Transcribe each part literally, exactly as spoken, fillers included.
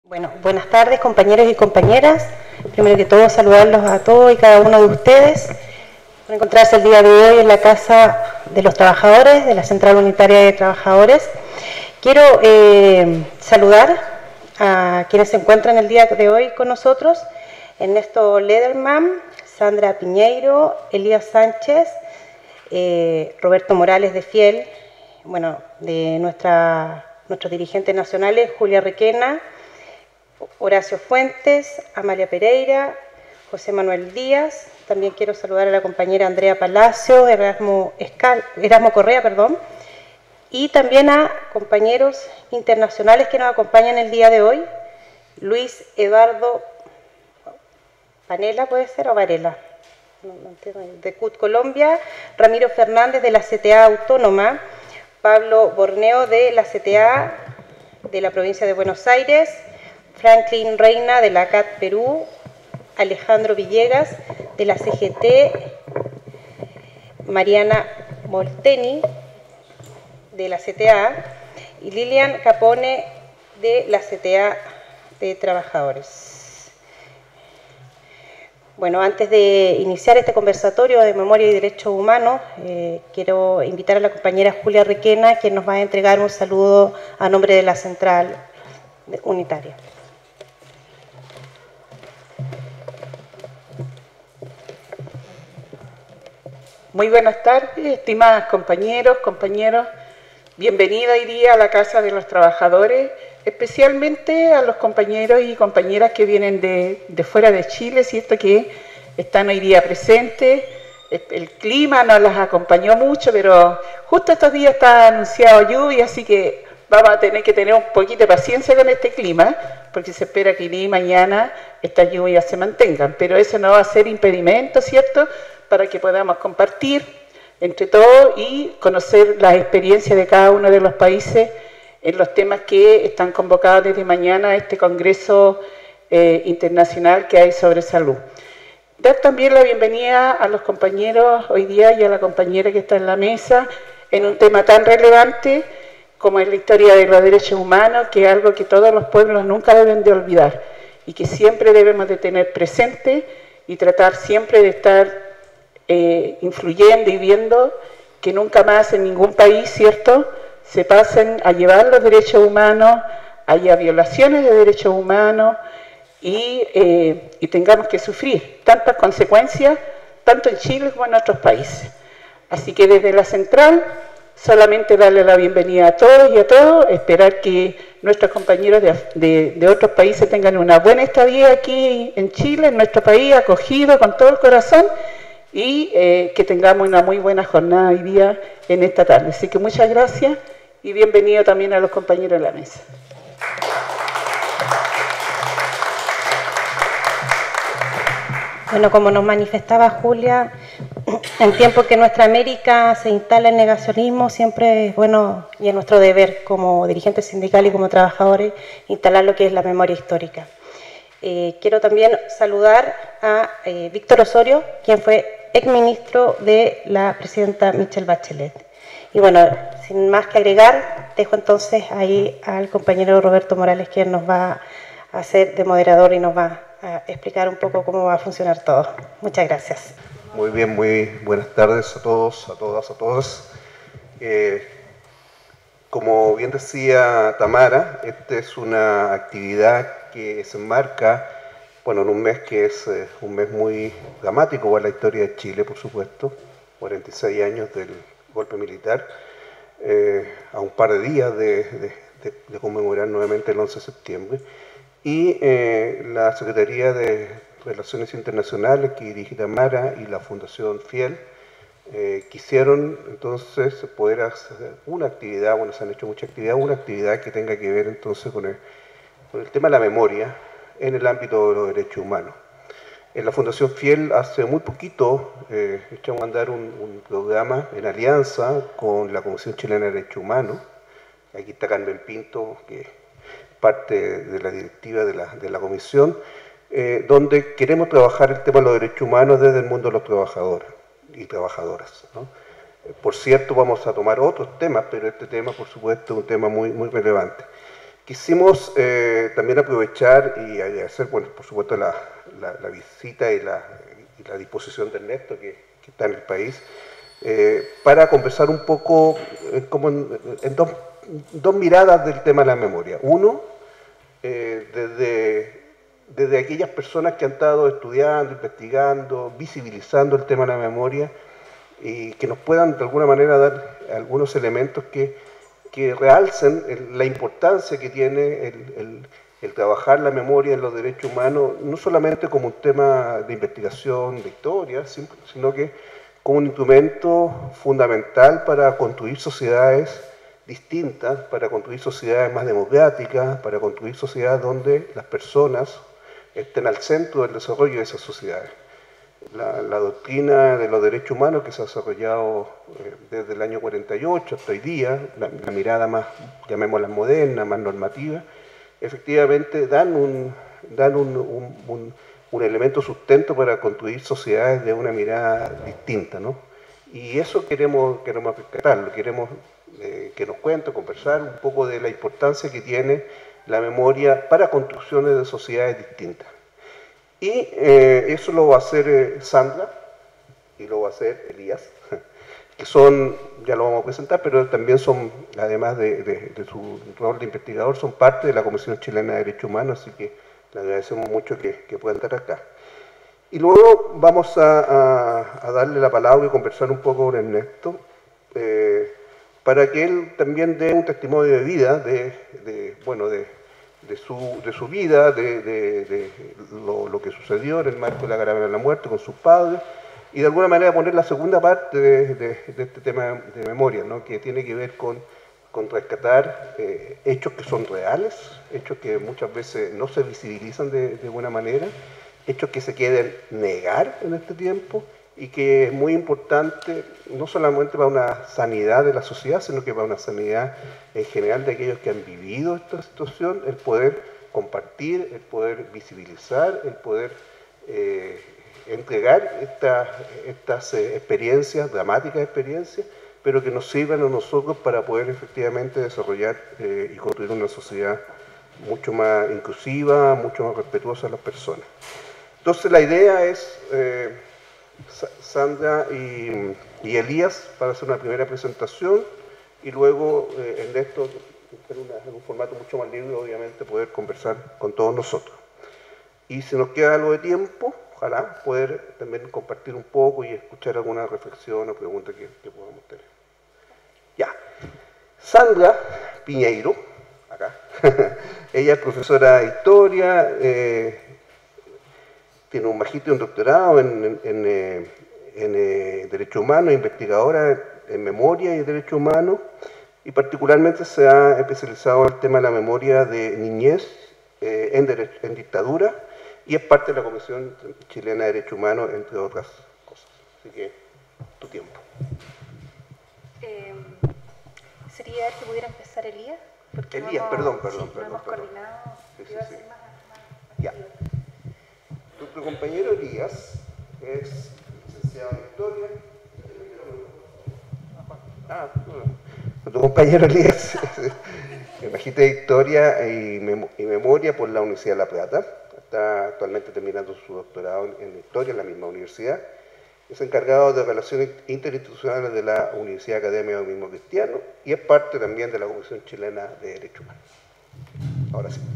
Bueno, buenas tardes compañeros y compañeras. Primero que todo saludarlos a todos y cada uno de ustedes por encontrarse el día de hoy en la Casa de los Trabajadores, de la Central Unitaria de Trabajadores. Quiero eh, saludar a quienes se encuentran el día de hoy con nosotros: Ernesto Lederman, Sandra Piñeiro, Elías Sánchez, eh, Roberto Morales de Fiel, bueno, de nuestra, nuestros dirigentes nacionales, Julia Requena, Horacio Fuentes, Amalia Pereira, José Manuel Díaz. También quiero saludar a la compañera Andrea Palacio, Erasmo, Escal, Erasmo Correa, perdón, y también a compañeros internacionales que nos acompañan el día de hoy: Luis Eduardo Panela, puede ser, o Varela, no, no entiendo, de C U T Colombia, Ramiro Fernández de la C T A Autónoma, Pablo Borneo de la C T A de la provincia de Buenos Aires, Franklin Reina de la C A T Perú, Alejandro Villegas de la C G T, Mariana Molteni de la C T A y Lilian Capone de la C T A de Trabajadores. Bueno, antes de iniciar este conversatorio de Memoria y Derechos Humanos, eh, quiero invitar a la compañera Julia Requena, quien nos va a entregar un saludo a nombre de la Central Unitaria. Muy buenas tardes, estimadas compañeros, compañeros. Bienvenida hoy día a la Casa de los Trabajadores, especialmente a los compañeros y compañeras que vienen de, de fuera de Chile, ¿cierto?, que están hoy día presentes. El clima no las acompañó mucho, pero justo estos días está anunciado lluvia, así que vamos a tener que tener un poquito de paciencia con este clima, porque se espera que ni mañana estas lluvias se mantengan, pero eso no va a ser impedimento, ¿cierto?, para que podamos compartir entre todos y conocer las experiencias de cada uno de los países en los temas que están convocados desde mañana a este Congreso eh, Internacional que hay sobre salud. Dar también la bienvenida a los compañeros hoy día y a la compañera que está en la mesa en un tema tan relevante como es la historia de los derechos humanos, que es algo que todos los pueblos nunca deben de olvidar y que siempre debemos de tener presente y tratar siempre de estar Eh, influyendo y viendo que nunca más en ningún país, ¿cierto?, se pasen a llevar los derechos humanos, haya violaciones de derechos humanos y, eh, y tengamos que sufrir tantas consecuencias, tanto en Chile como en otros países. Así que desde la Central, solamente darle la bienvenida a todos y a todos, esperar que nuestros compañeros de, de, de otros países tengan una buena estadía aquí en Chile, en nuestro país, acogido con todo el corazón, y eh, que tengamos una muy buena jornada hoy día en esta tarde. Así que muchas gracias y bienvenido también a los compañeros de la mesa. Bueno, como nos manifestaba Julia, en tiempos que nuestra América se instala en negacionismo, siempre es bueno y es nuestro deber como dirigentes sindicales y como trabajadores instalar lo que es la memoria histórica. Eh, quiero también saludar a eh, Víctor Osorio, quien fue exministro de la presidenta Michelle Bachelet. Y bueno, sin más que agregar, dejo entonces ahí al compañero Roberto Morales, quien nos va a hacer de moderador y nos va a explicar un poco cómo va a funcionar todo. Muchas gracias. Muy bien, muy buenas tardes a todos, a todas, a todos. Eh, como bien decía Tamara, esta es una actividad que se enmarca, bueno, en un mes que es eh, un mes muy dramático para la historia de Chile, por supuesto, cuarenta y seis años del golpe militar, eh, a un par de días de, de, de, de conmemorar nuevamente el once de septiembre, y eh, la Secretaría de Relaciones Internacionales que dirige Tamara y la Fundación Fiel eh, quisieron entonces poder hacer una actividad, bueno, se han hecho mucha actividad, una actividad que tenga que ver entonces con el, con el tema de la memoria en el ámbito de los derechos humanos. En la Fundación Fiel hace muy poquito eh, echamos a andar un, un programa en alianza con la Comisión Chilena de Derechos Humanos. Aquí está Carmen Pinto, que es parte de la directiva de la, de la comisión, eh, donde queremos trabajar el tema de los derechos humanos desde el mundo de los trabajadores y trabajadoras, ¿no? Por cierto, vamos a tomar otros temas, pero este tema, por supuesto, es un tema muy, muy relevante. Quisimos eh, también aprovechar y agradecer, bueno, por supuesto, la, la, la visita y la, y la disposición de Ernesto, que, que está en el país, eh, para conversar un poco eh, como en, en dos, dos miradas del tema de la memoria. Uno, eh, desde, desde aquellas personas que han estado estudiando, investigando, visibilizando el tema de la memoria, y que nos puedan de alguna manera dar algunos elementos que que realcen el, la importancia que tiene el, el, el trabajar la memoria en los derechos humanos, no solamente como un tema de investigación, de historia, sino que como un instrumento fundamental para construir sociedades distintas, para construir sociedades más democráticas, para construir sociedades donde las personas estén al centro del desarrollo de esas sociedades. La, la doctrina de los derechos humanos que se ha desarrollado eh, desde el año cuarenta y ocho hasta hoy día, la, la mirada más, llamémosla moderna, más normativa, efectivamente dan un, dan un, un, un, un elemento sustento para construir sociedades de una mirada distinta, ¿no? Y eso queremos, queremos rescatarlo, queremos eh, que nos cuente, conversar un poco de la importancia que tiene la memoria para construcciones de sociedades distintas. Y eh, eso lo va a hacer eh, Sandra y lo va a hacer Elías, que son, ya lo vamos a presentar, pero también son, además de, de, de su rol de investigador, son parte de la Comisión Chilena de Derechos Humanos, así que le agradecemos mucho que, que puedan estar acá. Y luego vamos a, a, a darle la palabra y conversar un poco con Ernesto, eh, para que él también dé un testimonio de vida, de, de bueno, de... De su, de su vida, de, de, de lo, lo que sucedió en el marco de la caravana de la muerte con sus padres, y de alguna manera poner la segunda parte de, de, de este tema de memoria, ¿no? Que tiene que ver con, con rescatar eh, hechos que son reales, hechos que muchas veces no se visibilizan de, de buena manera, hechos que se quieren negar en este tiempo, y que es muy importante, no solamente para una sanidad de la sociedad, sino que para una sanidad en general de aquellos que han vivido esta situación, el poder compartir, el poder visibilizar, el poder eh, entregar esta, estas eh, experiencias, dramáticas experiencias, pero que nos sirvan a nosotros para poder efectivamente desarrollar eh, y construir una sociedad mucho más inclusiva, mucho más respetuosa de las personas. Entonces la idea es... Eh, Sandra y, y Elías para hacer una primera presentación y luego eh, en esto, en, una, en un formato mucho más libre, obviamente, poder conversar con todos nosotros. Y si nos queda algo de tiempo, ojalá poder también compartir un poco y escuchar alguna reflexión o pregunta que, que podamos tener. Ya. Sandra Piñeiro, acá, ella es profesora de historia, eh, tiene un magíster y un doctorado en, en, en, en, en Derecho Humano, investigadora en Memoria y Derecho Humano, y particularmente se ha especializado en el tema de la memoria de niñez eh, en, derecho, en dictadura, y es parte de la Comisión Chilena de Derecho Humano, entre otras cosas. Así que, tu tiempo. Eh, ¿Sería que pudiera empezar Elías? Porque Elías, no hemos, perdón, perdón. Sí, perdón, no hemos perdón. coordinado. Sí, sí, Iba a sí. ser más, más Ya. Tu compañero Elías es licenciado en Historia. Ah, no. Tu compañero Elías es magíster de Historia y, mem y Memoria por la Universidad de La Plata. Está actualmente terminando su doctorado en, en Historia en la misma universidad. Es encargado de Relaciones Interinstitucionales de la Universidad Academia del Mismo Cristiano y es parte también de la Comisión Chilena de Derechos Humanos. Ahora sí.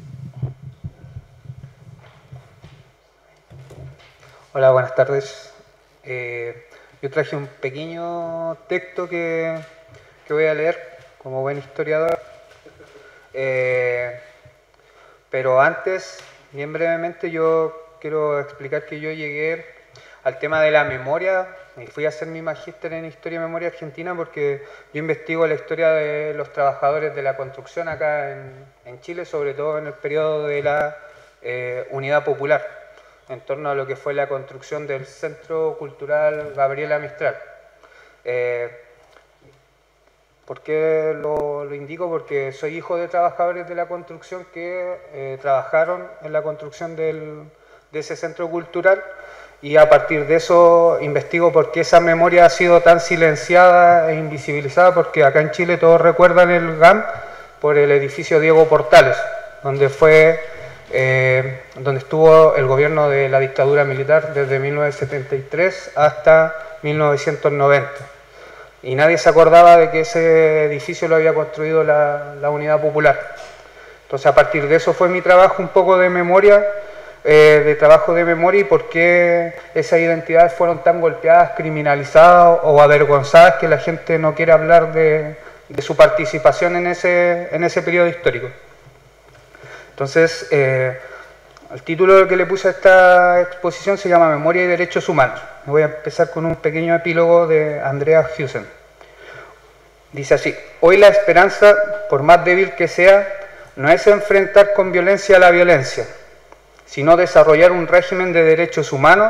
Hola, buenas tardes. Eh, yo traje un pequeño texto que, que voy a leer como buen historiador. Eh, pero antes, bien brevemente, yo quiero explicar que yo llegué al tema de la memoria y fui a hacer mi magíster en Historia y Memoria Argentina porque yo investigo la historia de los trabajadores de la construcción acá en, en Chile, sobre todo en el periodo de la eh, Unidad Popular, en torno a lo que fue la construcción del Centro Cultural Gabriela Mistral. Eh, ¿Por qué lo, lo indico? Porque soy hijo de trabajadores de la construcción que eh, trabajaron en la construcción del, de ese centro cultural, y a partir de eso investigo por qué esa memoria ha sido tan silenciada e invisibilizada, porque acá en Chile todos recuerdan el G A M, por el edificio Diego Portales, donde fue eh, donde estuvo el gobierno de la dictadura militar desde mil novecientos setenta y tres hasta mil novecientos noventa. Y nadie se acordaba de que ese edificio lo había construido la, la Unidad Popular. Entonces, a partir de eso fue mi trabajo un poco de memoria, eh, de trabajo de memoria, y por qué esas identidades fueron tan golpeadas, criminalizadas o avergonzadas, que la gente no quiere hablar de, de su participación en ese, en ese periodo histórico. Entonces, eh, el título que le puse a esta exposición se llama Memoria y Derechos Humanos. Voy a empezar con un pequeño epílogo de Andrea Husen. Dice así: hoy la esperanza, por más débil que sea, no es enfrentar con violencia a la violencia, sino desarrollar un régimen de derechos humanos,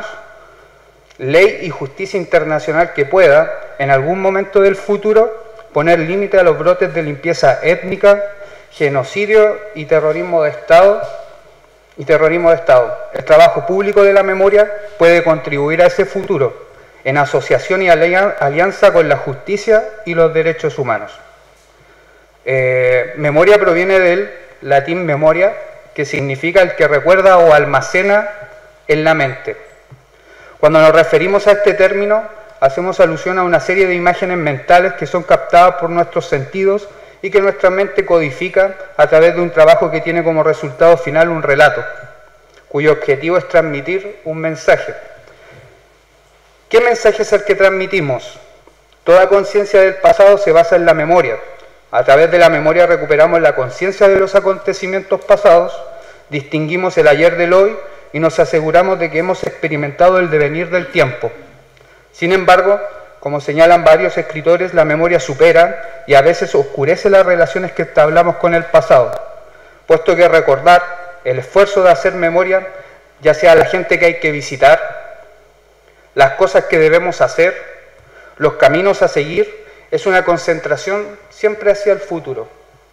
ley y justicia internacional que pueda, en algún momento del futuro, poner límite a los brotes de limpieza étnica, genocidio y terrorismo de Estado, y terrorismo de Estado. El trabajo público de la memoria puede contribuir a ese futuro, en asociación y alianza con la justicia y los derechos humanos. Eh, memoria proviene del latín memoria, que significa el que recuerda o almacena en la mente. Cuando nos referimos a este término, hacemos alusión a una serie de imágenes mentales que son captadas por nuestros sentidos y que nuestra mente codifica a través de un trabajo que tiene como resultado final un relato, cuyo objetivo es transmitir un mensaje. ¿Qué mensaje es el que transmitimos? Toda conciencia del pasado se basa en la memoria. A través de la memoria recuperamos la conciencia de los acontecimientos pasados, distinguimos el ayer del hoy y nos aseguramos de que hemos experimentado el devenir del tiempo. Sin embargo, como señalan varios escritores, la memoria supera y a veces oscurece las relaciones que entablamos con el pasado, puesto que recordar, el esfuerzo de hacer memoria, ya sea la gente que hay que visitar, las cosas que debemos hacer, los caminos a seguir, es una concentración siempre hacia el futuro.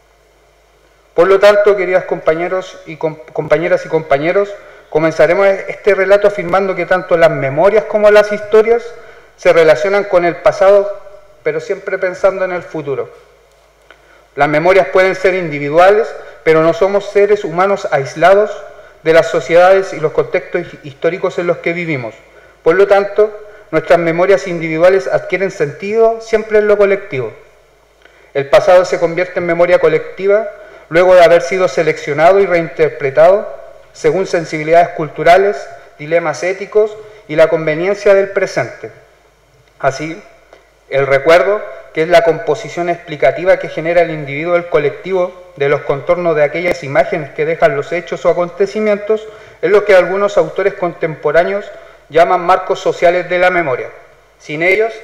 Por lo tanto, queridas compañeros y com compañeras y compañeros, comenzaremos este relato afirmando que tanto las memorias como las historias se relacionan con el pasado, pero siempre pensando en el futuro. Las memorias pueden ser individuales, pero no somos seres humanos aislados de las sociedades y los contextos históricos en los que vivimos. Por lo tanto, nuestras memorias individuales adquieren sentido siempre en lo colectivo. El pasado se convierte en memoria colectiva luego de haber sido seleccionado y reinterpretado según sensibilidades culturales, dilemas éticos y la conveniencia del presente. Así, el recuerdo, que es la composición explicativa que genera el individuo el colectivo de los contornos de aquellas imágenes que dejan los hechos o acontecimientos, es lo que algunos autores contemporáneos llaman marcos sociales de la memoria. Sin ellos,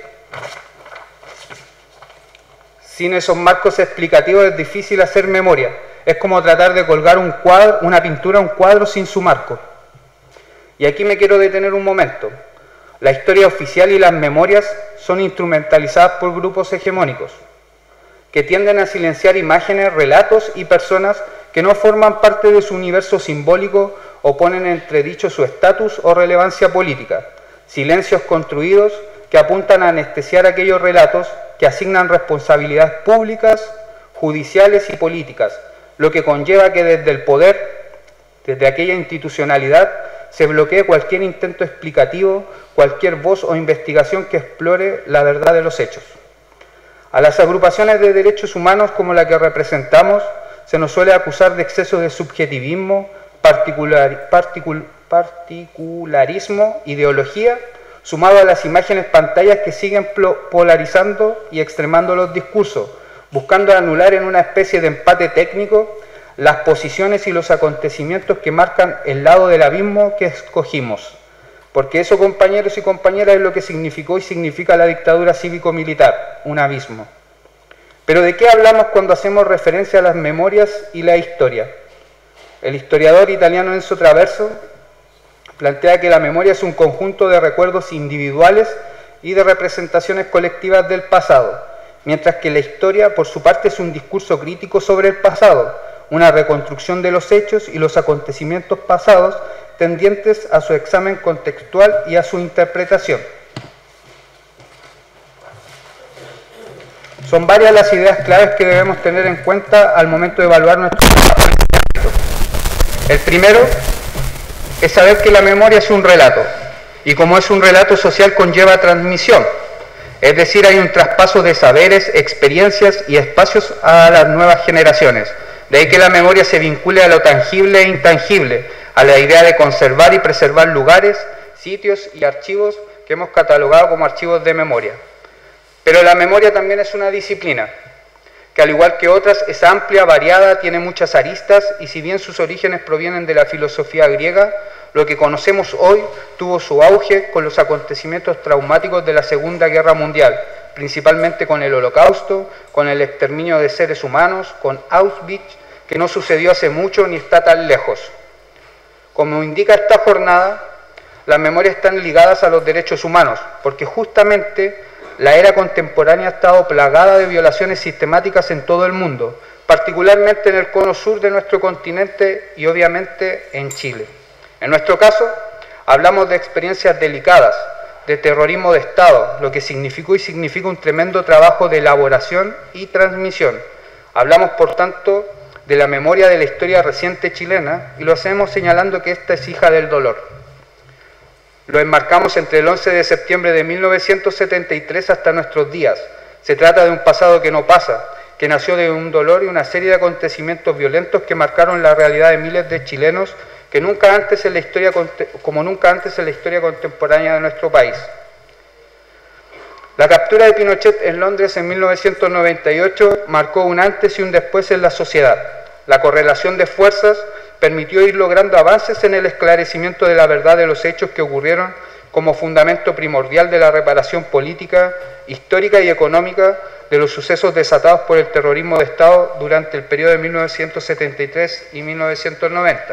sin esos marcos explicativos es difícil hacer memoria. Es como tratar de colgar un cuadro, una pintura a un cuadro sin su marco. Y aquí me quiero detener un momento. La historia oficial y las memorias son instrumentalizadas por grupos hegemónicos, que tienden a silenciar imágenes, relatos y personas que no forman parte de su universo simbólico o ponen en entredicho su estatus o relevancia política. Silencios construidos que apuntan a anestesiar aquellos relatos que asignan responsabilidades públicas, judiciales y políticas, lo que conlleva que desde el poder, desde aquella institucionalidad, se bloquee cualquier intento explicativo, cualquier voz o investigación que explore la verdad de los hechos. A las agrupaciones de derechos humanos como la que representamos se nos suele acusar de exceso de subjetivismo, particular, particul, particularismo, ideología, sumado a las imágenes pantallas que siguen polarizando y extremando los discursos, buscando anular en una especie de empate técnico las posiciones y los acontecimientos que marcan el lado del abismo que escogimos. Porque eso, compañeros y compañeras, es lo que significó y significa la dictadura cívico-militar, un abismo. Pero ¿de qué hablamos cuando hacemos referencia a las memorias y la historia? El historiador italiano Enzo Traverso plantea que la memoria es un conjunto de recuerdos individuales y de representaciones colectivas del pasado, mientras que la historia, por su parte, es un discurso crítico sobre el pasado, una reconstrucción de los hechos y los acontecimientos pasados tendientes a su examen contextual y a su interpretación. Son varias las ideas claves que debemos tener en cuenta al momento de evaluar nuestro trabajo en este ámbito. El primero es saber que la memoria es un relato, y como es un relato social conlleva transmisión, es decir, hay un traspaso de saberes, experiencias y espacios a las nuevas generaciones. De ahí que la memoria se vincule a lo tangible e intangible, a la idea de conservar y preservar lugares, sitios y archivos que hemos catalogado como archivos de memoria. Pero la memoria también es una disciplina, que al igual que otras es amplia, variada, tiene muchas aristas y si bien sus orígenes provienen de la filosofía griega, lo que conocemos hoy tuvo su auge con los acontecimientos traumáticos de la Segunda Guerra Mundial, principalmente con el Holocausto, con el exterminio de seres humanos, con Auschwitz, que no sucedió hace mucho ni está tan lejos. Como indica esta jornada, las memorias están ligadas a los derechos humanos, porque justamente la era contemporánea ha estado plagada de violaciones sistemáticas en todo el mundo, particularmente en el cono sur de nuestro continente y obviamente en Chile. En nuestro caso, hablamos de experiencias delicadas, de terrorismo de Estado, lo que significó y significa un tremendo trabajo de elaboración y transmisión. Hablamos, por tanto, de la memoria de la historia reciente chilena y lo hacemos señalando que esta es hija del dolor. Lo enmarcamos entre el once de septiembre de mil novecientos setenta y tres hasta nuestros días. Se trata de un pasado que no pasa, que nació de un dolor y una serie de acontecimientos violentos que marcaron la realidad de miles de chilenos que nunca antes en la historia, como nunca antes en la historia contemporánea de nuestro país. La captura de Pinochet en Londres en mil novecientos noventa y ocho marcó un antes y un después en la sociedad. La correlación de fuerzas permitió ir logrando avances en el esclarecimiento de la verdad de los hechos que ocurrieron como fundamento primordial de la reparación política, histórica y económica de los sucesos desatados por el terrorismo de Estado durante el periodo de mil novecientos setenta y tres y mil novecientos noventa.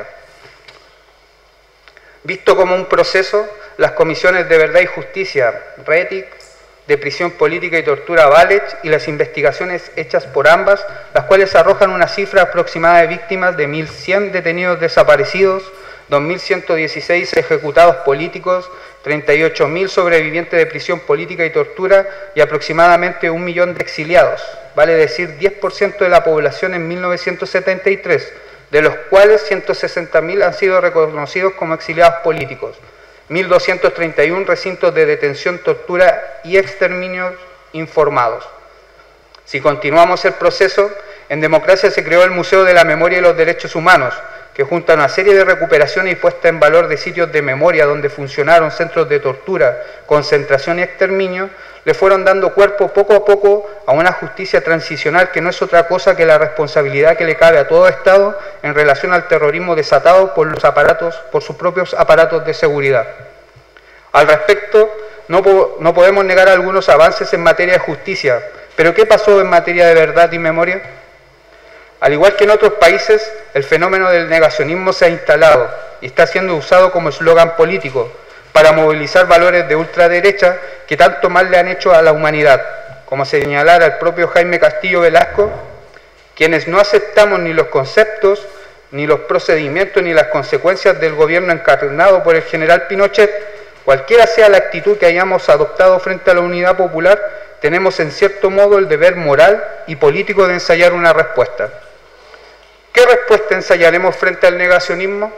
Visto como un proceso, las comisiones de Verdad y Justicia, RETIC, de Prisión Política y Tortura, VALECH, y las investigaciones hechas por ambas, las cuales arrojan una cifra aproximada de víctimas de mil cien detenidos desaparecidos, dos mil ciento dieciséis ejecutados políticos, treinta y ocho mil sobrevivientes de prisión política y tortura y aproximadamente un millón de exiliados, vale decir diez por ciento de la población en mil novecientos setenta y tres, de los cuales ciento sesenta mil han sido reconocidos como exiliados políticos, mil doscientos treinta y uno recintos de detención, tortura y exterminios informados. Si continuamos el proceso, en democracia se creó el Museo de la Memoria y los Derechos Humanos, que junto a una serie de recuperaciones y puesta en valor de sitios de memoria donde funcionaron centros de tortura, concentración y exterminio, le fueron dando cuerpo poco a poco a una justicia transicional que no es otra cosa que la responsabilidad que le cabe a todo Estado en relación al terrorismo desatado por los aparatos, por sus propios aparatos de seguridad. Al respecto, no, po- no podemos negar algunos avances en materia de justicia, pero ¿qué pasó en materia de verdad y memoria? Al igual que en otros países, el fenómeno del negacionismo se ha instalado y está siendo usado como eslogan político para movilizar valores de ultraderecha que tanto mal le han hecho a la humanidad, como señalara el propio Jaime Castillo Velasco, quienes no aceptamos ni los conceptos, ni los procedimientos, ni las consecuencias del gobierno encarnado por el general Pinochet, cualquiera sea la actitud que hayamos adoptado frente a la unidad popular, tenemos en cierto modo el deber moral y político de ensayar una respuesta. ¿Qué respuesta ensayaremos frente al negacionismo?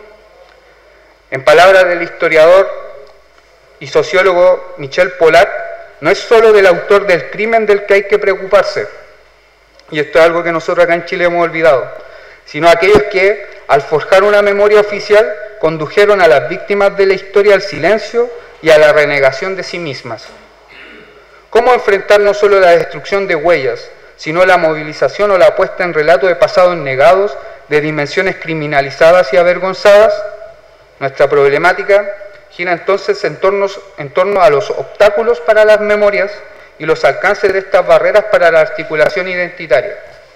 En palabras del historiador y sociólogo Michel Polat, no es solo del autor del crimen del que hay que preocuparse, y esto es algo que nosotros acá en Chile hemos olvidado, sino aquellos que, al forjar una memoria oficial, condujeron a las víctimas de la historia al silencio y a la renegación de sí mismas. ¿Cómo enfrentar no solo la destrucción de huellas, sino la movilización o la puesta en relato de pasados negados, de dimensiones criminalizadas y avergonzadas? Nuestra problemática gira entonces en torno, en torno a los obstáculos para las memorias y los alcances de estas barreras para la articulación identitaria.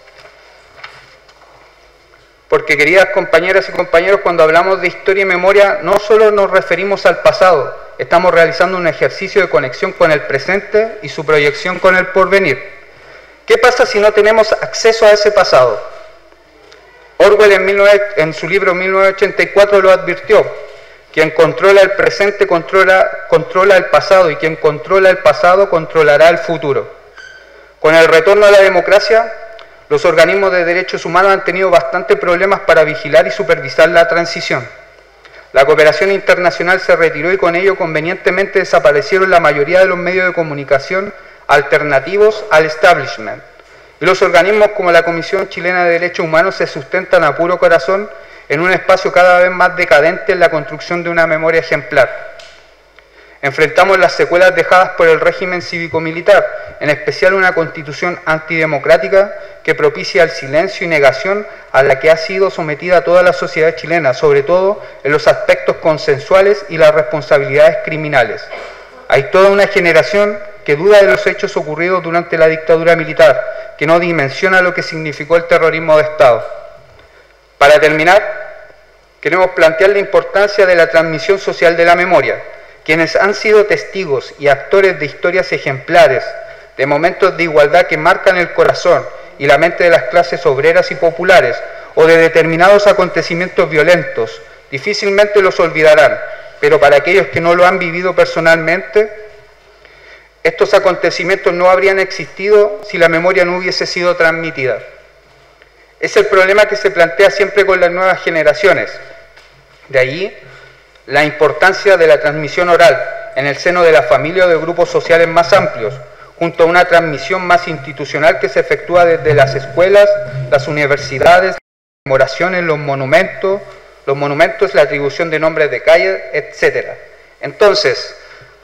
Porque, queridas compañeras y compañeros, cuando hablamos de historia y memoria, no solo nos referimos al pasado, estamos realizando un ejercicio de conexión con el presente y su proyección con el porvenir. ¿Qué pasa si no tenemos acceso a ese pasado? Orwell en, mil novecientos, en su libro mil novecientos ochenta y cuatro lo advirtió: quien controla el presente controla, controla el pasado, y quien controla el pasado controlará el futuro. Con el retorno a la democracia, los organismos de derechos humanos han tenido bastantes problemas para vigilar y supervisar la transición. La cooperación internacional se retiró y con ello convenientemente desaparecieron la mayoría de los medios de comunicación alternativos al establishment. Y los organismos como la Comisión Chilena de Derechos Humanos se sustentan a puro corazón en un espacio cada vez más decadente en la construcción de una memoria ejemplar. Enfrentamos las secuelas dejadas por el régimen cívico-militar, en especial una constitución antidemocrática que propicia el silencio y negación a la que ha sido sometida toda la sociedad chilena, sobre todo en los aspectos consensuales y las responsabilidades criminales. Hay toda una generación que duda de los hechos ocurridos durante la dictadura militar, que no dimensiona lo que significó el terrorismo de Estado. Para terminar, queremos plantear la importancia de la transmisión social de la memoria. Quienes han sido testigos y actores de historias ejemplares, de momentos de igualdad que marcan el corazón y la mente de las clases obreras y populares, o de determinados acontecimientos violentos, difícilmente los olvidarán, pero para aquellos que no lo han vivido personalmente, estos acontecimientos no habrían existido si la memoria no hubiese sido transmitida. Es el problema que se plantea siempre con las nuevas generaciones. De allí la importancia de la transmisión oral en el seno de la familia o de grupos sociales más amplios, junto a una transmisión más institucional que se efectúa desde las escuelas, las universidades, las conmemoraciones, los monumentos, los monumentos, la atribución de nombres de calles, etcétera. Entonces,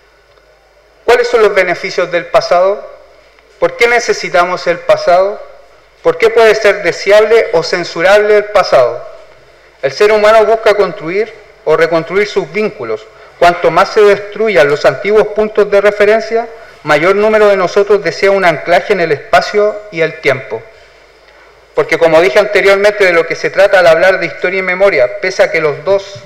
¿cuáles son los beneficios del pasado? ¿Por qué necesitamos el pasado? ¿Por qué puede ser deseable o censurable el pasado? El ser humano busca construir o reconstruir sus vínculos. Cuanto más se destruyan los antiguos puntos de referencia, mayor número de nosotros desea un anclaje en el espacio y el tiempo. Porque como dije anteriormente, de lo que se trata al hablar de historia y memoria, pese a que los dos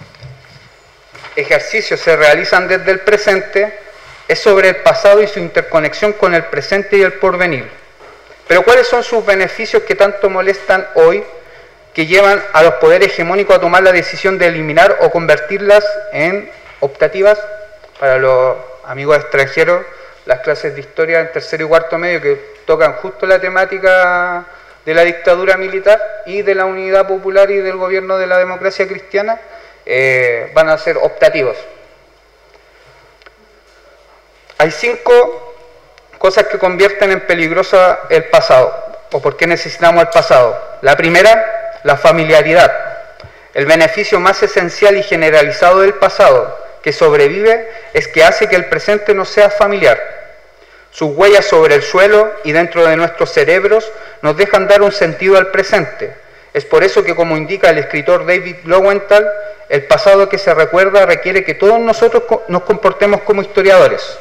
ejercicios se realizan desde el presente, es sobre el pasado y su interconexión con el presente y el porvenir. Pero ¿cuáles son sus beneficios que tanto molestan hoy, que llevan a los poderes hegemónicos a tomar la decisión de eliminar o convertirlas en optativas? Para los amigos extranjeros, las clases de historia en tercero y cuarto medio, que tocan justo la temática de la dictadura militar y de la unidad popular y del gobierno de la democracia cristiana, eh, van a ser optativos. Hay cinco cosas que convierten en peligrosa el pasado, o por qué necesitamos el pasado. La primera, la familiaridad, el beneficio más esencial y generalizado del pasado, que sobrevive, es que hace que el presente nos sea familiar. Sus huellas sobre el suelo y dentro de nuestros cerebros nos dejan dar un sentido al presente. Es por eso que, como indica el escritor David Lowenthal, el pasado que se recuerda requiere que todos nosotros nos comportemos como historiadores.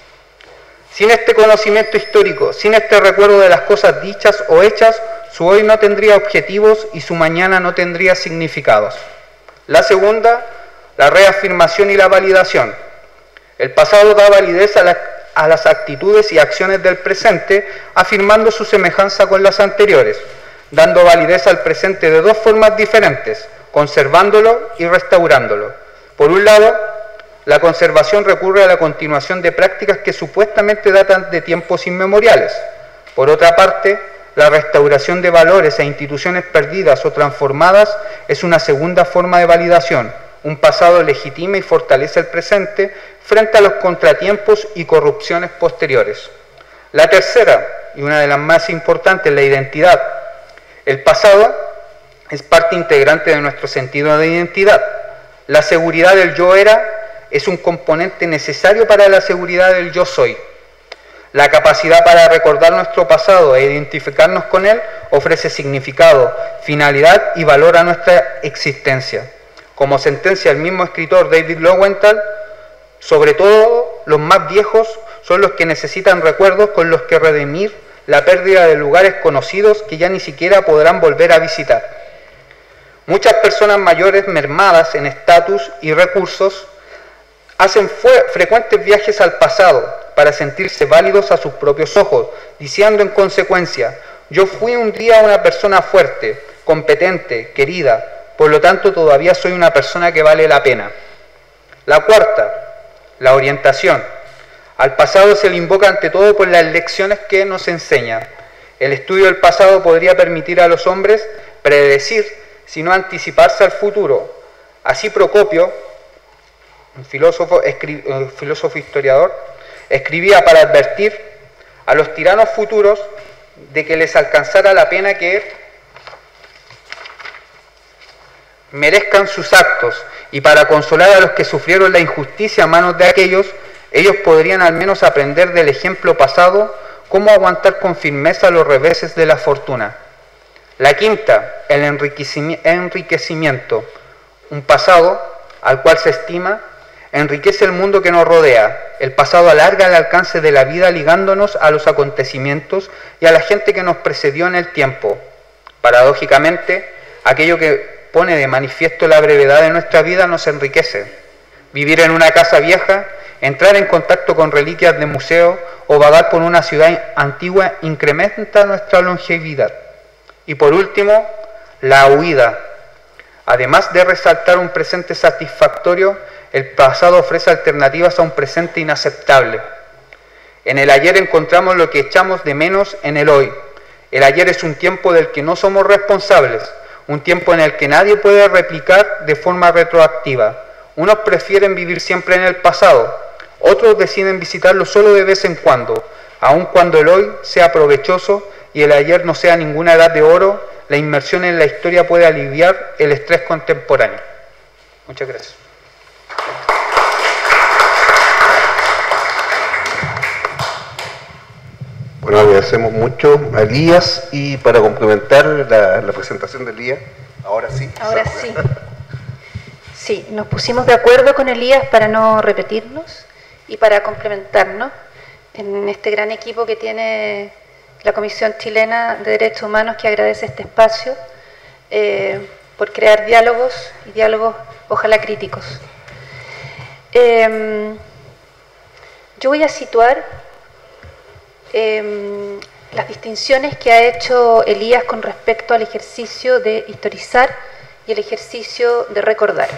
Sin este conocimiento histórico, sin este recuerdo de las cosas dichas o hechas, su hoy no tendría objetivos y su mañana no tendría significados. La segunda, la reafirmación y la validación. El pasado da validez a, la, a las actitudes y acciones del presente, afirmando su semejanza con las anteriores, dando validez al presente de dos formas diferentes, conservándolo y restaurándolo. Por un lado, la conservación recurre a la continuación de prácticas que supuestamente datan de tiempos inmemoriales. Por otra parte, la restauración de valores e instituciones perdidas o transformadas es una segunda forma de validación. Un pasado legitima y fortalece el presente frente a los contratiempos y corrupciones posteriores. La tercera, y una de las más importantes, la identidad. El pasado es parte integrante de nuestro sentido de identidad. La seguridad del yo era es un componente necesario para la seguridad del yo soy. La capacidad para recordar nuestro pasado e identificarnos con él ofrece significado, finalidad y valor a nuestra existencia. Como sentencia el mismo escritor David Lowenthal, sobre todo los más viejos son los que necesitan recuerdos con los que redimir la pérdida de lugares conocidos que ya ni siquiera podrán volver a visitar. Muchas personas mayores mermadas en estatus y recursos hacen frecuentes viajes al pasado para sentirse válidos a sus propios ojos, diciendo en consecuencia: yo fui un día una persona fuerte, competente, querida, por lo tanto todavía soy una persona que vale la pena. La cuarta, la orientación. Al pasado se le invoca ante todo por las lecciones que nos enseña. El estudio del pasado podría permitir a los hombres predecir, sino anticiparse al futuro. Así Procopio, un filósofo, un filósofo historiador, escribía para advertir a los tiranos futuros de que les alcanzara la pena que merezcan sus actos, y para consolar a los que sufrieron la injusticia a manos de aquellos, ellos podrían al menos aprender del ejemplo pasado cómo aguantar con firmeza los reveses de la fortuna. La quinta, el enriquecimiento. Un pasado al cual se estima enriquece el mundo que nos rodea. El pasado alarga el alcance de la vida ligándonos a los acontecimientos y a la gente que nos precedió en el tiempo. Paradójicamente, aquello que pone de manifiesto la brevedad de nuestra vida nos enriquece. Vivir en una casa vieja, entrar en contacto con reliquias de museo o vagar por una ciudad antigua incrementa nuestra longevidad. Y por último, la huida. Además de resaltar un presente satisfactorio, el pasado ofrece alternativas a un presente inaceptable. En el ayer encontramos lo que echamos de menos en el hoy. El ayer es un tiempo del que no somos responsables, un tiempo en el que nadie puede replicar de forma retroactiva. Unos prefieren vivir siempre en el pasado, otros deciden visitarlo solo de vez en cuando, aun cuando el hoy sea provechoso y el ayer no sea ninguna edad de oro. La inmersión en la historia puede aliviar el estrés contemporáneo. Muchas gracias. Bueno, agradecemos mucho a Elías, y para complementar la, la presentación de Elías, ahora sí. Ahora sí. Sí, nos pusimos de acuerdo con Elías para no repetirnos y para complementarnos en este gran equipo que tiene la Comisión Chilena de Derechos Humanos, que agradece este espacio eh, por crear diálogos y diálogos ojalá críticos. Eh, yo voy a situar eh, las distinciones que ha hecho Elías con respecto al ejercicio de historizar y el ejercicio de recordar.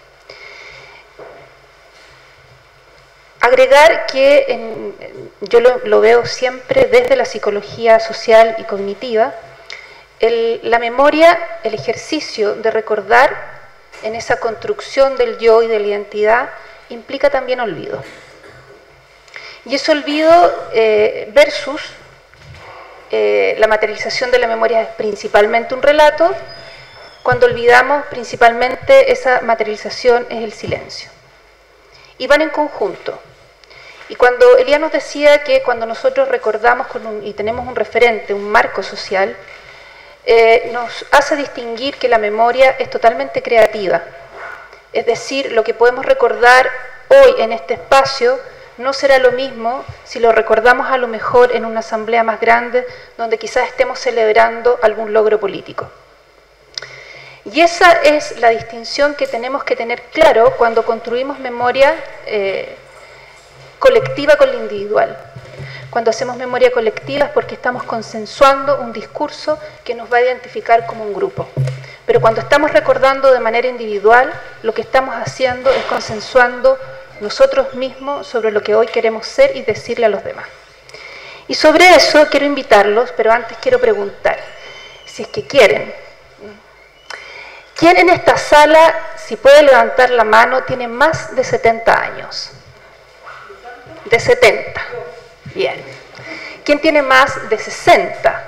Agregar que en, yo lo, lo veo siempre desde la psicología social y cognitiva, el, la memoria, el ejercicio de recordar en esa construcción del yo y de la identidad implica también olvido. Y ese olvido eh, versus eh, la materialización de la memoria es principalmente un relato. Cuando olvidamos, principalmente esa materialización es el silencio. Y van en conjunto. Y cuando Elías nos decía que cuando nosotros recordamos con un, y tenemos un referente, un marco social, eh, nos hace distinguir que la memoria es totalmente creativa. Es decir, lo que podemos recordar hoy en este espacio no será lo mismo si lo recordamos a lo mejor en una asamblea más grande, donde quizás estemos celebrando algún logro político. Y esa es la distinción que tenemos que tener claro cuando construimos memoria eh, colectiva con la individual. Cuando hacemos memoria colectiva es porque estamos consensuando un discurso que nos va a identificar como un grupo. Pero cuando estamos recordando de manera individual, lo que estamos haciendo es consensuando nosotros mismos sobre lo que hoy queremos ser y decirle a los demás. Y sobre eso quiero invitarlos, pero antes quiero preguntar, si es que quieren, ¿quién en esta sala, si puede levantar la mano, tiene más de setenta años? De setenta. Bien. ¿Quién tiene más de sesenta?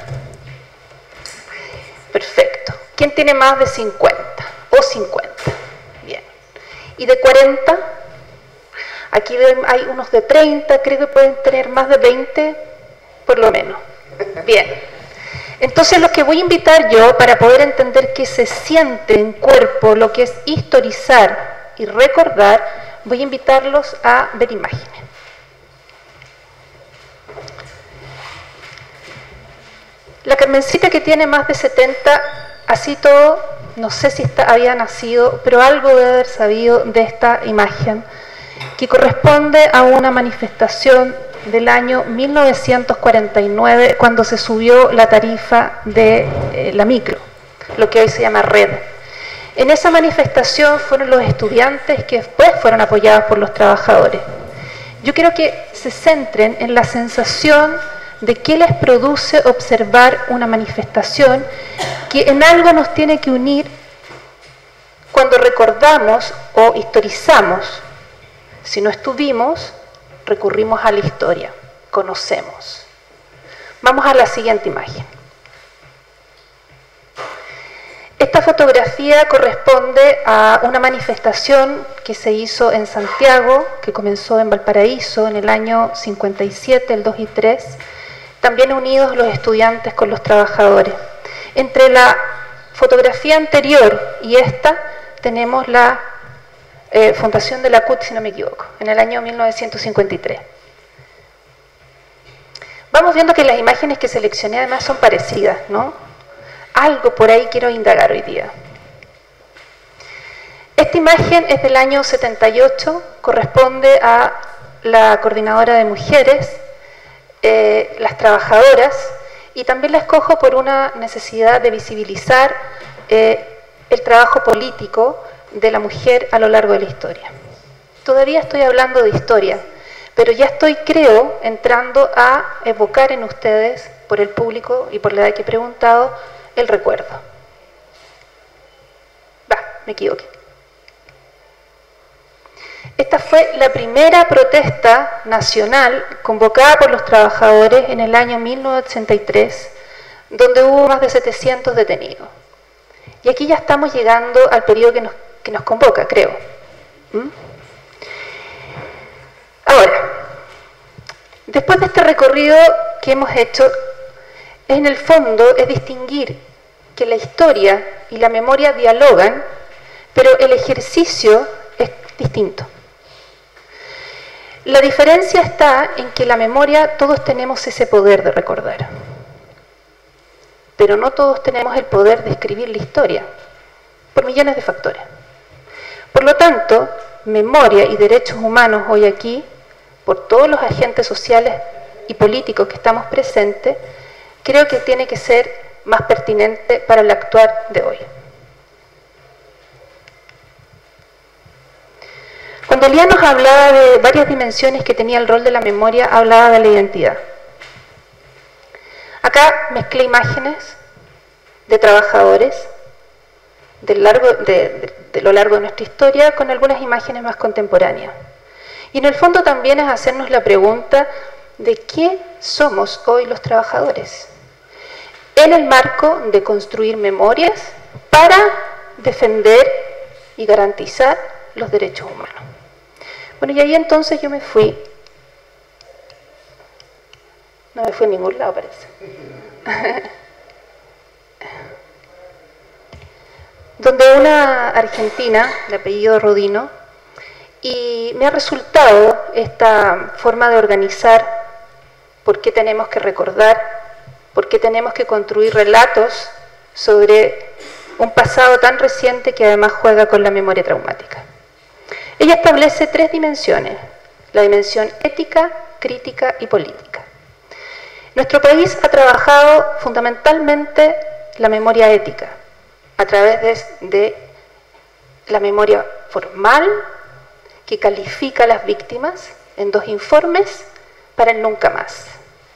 Perfecto. ¿Quién tiene más de cincuenta? O cincuenta. Bien. ¿Y de cuarenta? Aquí hay unos de treinta, creo que pueden tener más de veinte, por lo menos. Bien. Entonces, lo que voy a invitar yo, para poder entender que se siente en cuerpo lo que es historizar y recordar, voy a invitarlos a ver imágenes. La Carmencita, que tiene más de setenta, así todo, no sé si está, había nacido, pero algo debe haber sabido de esta imagen, que corresponde a una manifestación del año mil novecientos cuarenta y nueve, cuando se subió la tarifa de eh, la micro, lo que hoy se llama red. En esa manifestación fueron los estudiantes que después fueron apoyados por los trabajadores. yo quiero que se centren en la sensación de qué les produce observar una manifestación que en algo nos tiene que unir cuando recordamos o historizamos. Si no estuvimos, recurrimos a la historia, conocemos. Vamos a la siguiente imagen. Esta fotografía corresponde a una manifestación que se hizo en Santiago, que comenzó en Valparaíso en el año cincuenta y siete, el dos y tres, también unidos los estudiantes con los trabajadores. Entre la fotografía anterior y esta tenemos la eh, fundación de la C U T, si no me equivoco, en el año mil novecientos cincuenta y tres. Vamos viendo que las imágenes que seleccioné además son parecidas, ¿no? Algo por ahí quiero indagar hoy día. Esta imagen es del año setenta y ocho, corresponde a la coordinadora de mujeres, eh, las trabajadoras, y también la escojo por una necesidad de visibilizar eh, el trabajo político de la mujer a lo largo de la historia. Todavía estoy hablando de historia, pero ya estoy, creo, entrando a evocar en ustedes, por el público y por la edad que he preguntado, el recuerdo. Va, me equivoqué. Esta fue la primera protesta nacional convocada por los trabajadores en el año mil novecientos ochenta y tres, donde hubo más de setecientos detenidos. Y aquí ya estamos llegando al periodo que nos, que nos convoca, creo. ¿Mm? Ahora, después de este recorrido que hemos hecho, en el fondo es distinguir que la historia y la memoria dialogan, pero el ejercicio es distinto. La diferencia está en que la memoria, todos tenemos ese poder de recordar, pero no todos tenemos el poder de escribir la historia, por millones de factores. Por lo tanto, memoria y derechos humanos hoy aquí, por todos los agentes sociales y políticos que estamos presentes, creo que tiene que ser más pertinente para el actuar de hoy. Cuando Elías nos hablaba de varias dimensiones que tenía el rol de la memoria, hablaba de la identidad. Acá mezclé imágenes de trabajadores de, largo, de, de, de lo largo de nuestra historia con algunas imágenes más contemporáneas. Y en el fondo también es hacernos la pregunta de qué somos hoy los trabajadores, en el marco de construir memorias para defender y garantizar los derechos humanos. Bueno, y ahí entonces yo me fui, no me fui a ningún lado parece, donde una argentina de apellido Rodino, y me ha resultado esta forma de organizar por qué tenemos que recordar, por qué tenemos que construir relatos sobre un pasado tan reciente que además juega con la memoria traumática. Ella establece tres dimensiones: la dimensión ética, crítica y política. Nuestro país ha trabajado fundamentalmente la memoria ética a través de, de la memoria formal, que califica a las víctimas en dos informes para el nunca más.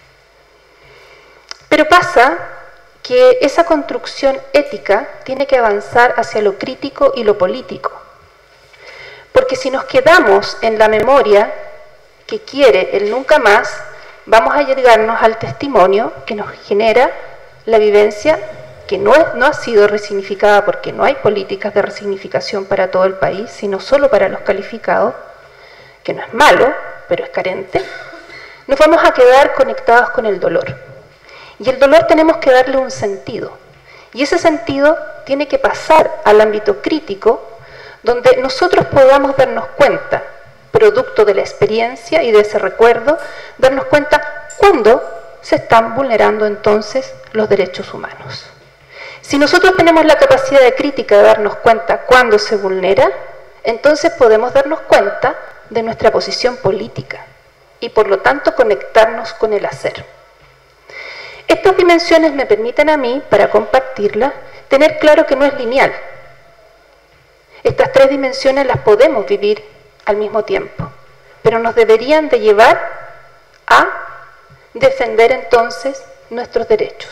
Pero pasa que esa construcción ética tiene que avanzar hacia lo crítico y lo político. Porque si nos quedamos en la memoria que quiere el nunca más, vamos a llegarnos al testimonio que nos genera la vivencia que no, es, no ha sido resignificada porque no hay políticas de resignificación para todo el país, sino solo para los calificados, que no es malo, pero es carente. Nos vamos a quedar conectados con el dolor. Y el dolor tenemos que darle un sentido. Y ese sentido tiene que pasar al ámbito crítico, donde nosotros podamos darnos cuenta, producto de la experiencia y de ese recuerdo, darnos cuenta cuándo se están vulnerando entonces los derechos humanos. Si nosotros tenemos la capacidad de crítica de darnos cuenta cuándo se vulnera, entonces podemos darnos cuenta de nuestra posición política y por lo tanto conectarnos con el hacer. Estas dimensiones me permiten a mí, para compartirlas, tener claro que no es lineal. Estas tres dimensiones las podemos vivir al mismo tiempo, pero nos deberían de llevar a defender entonces nuestros derechos.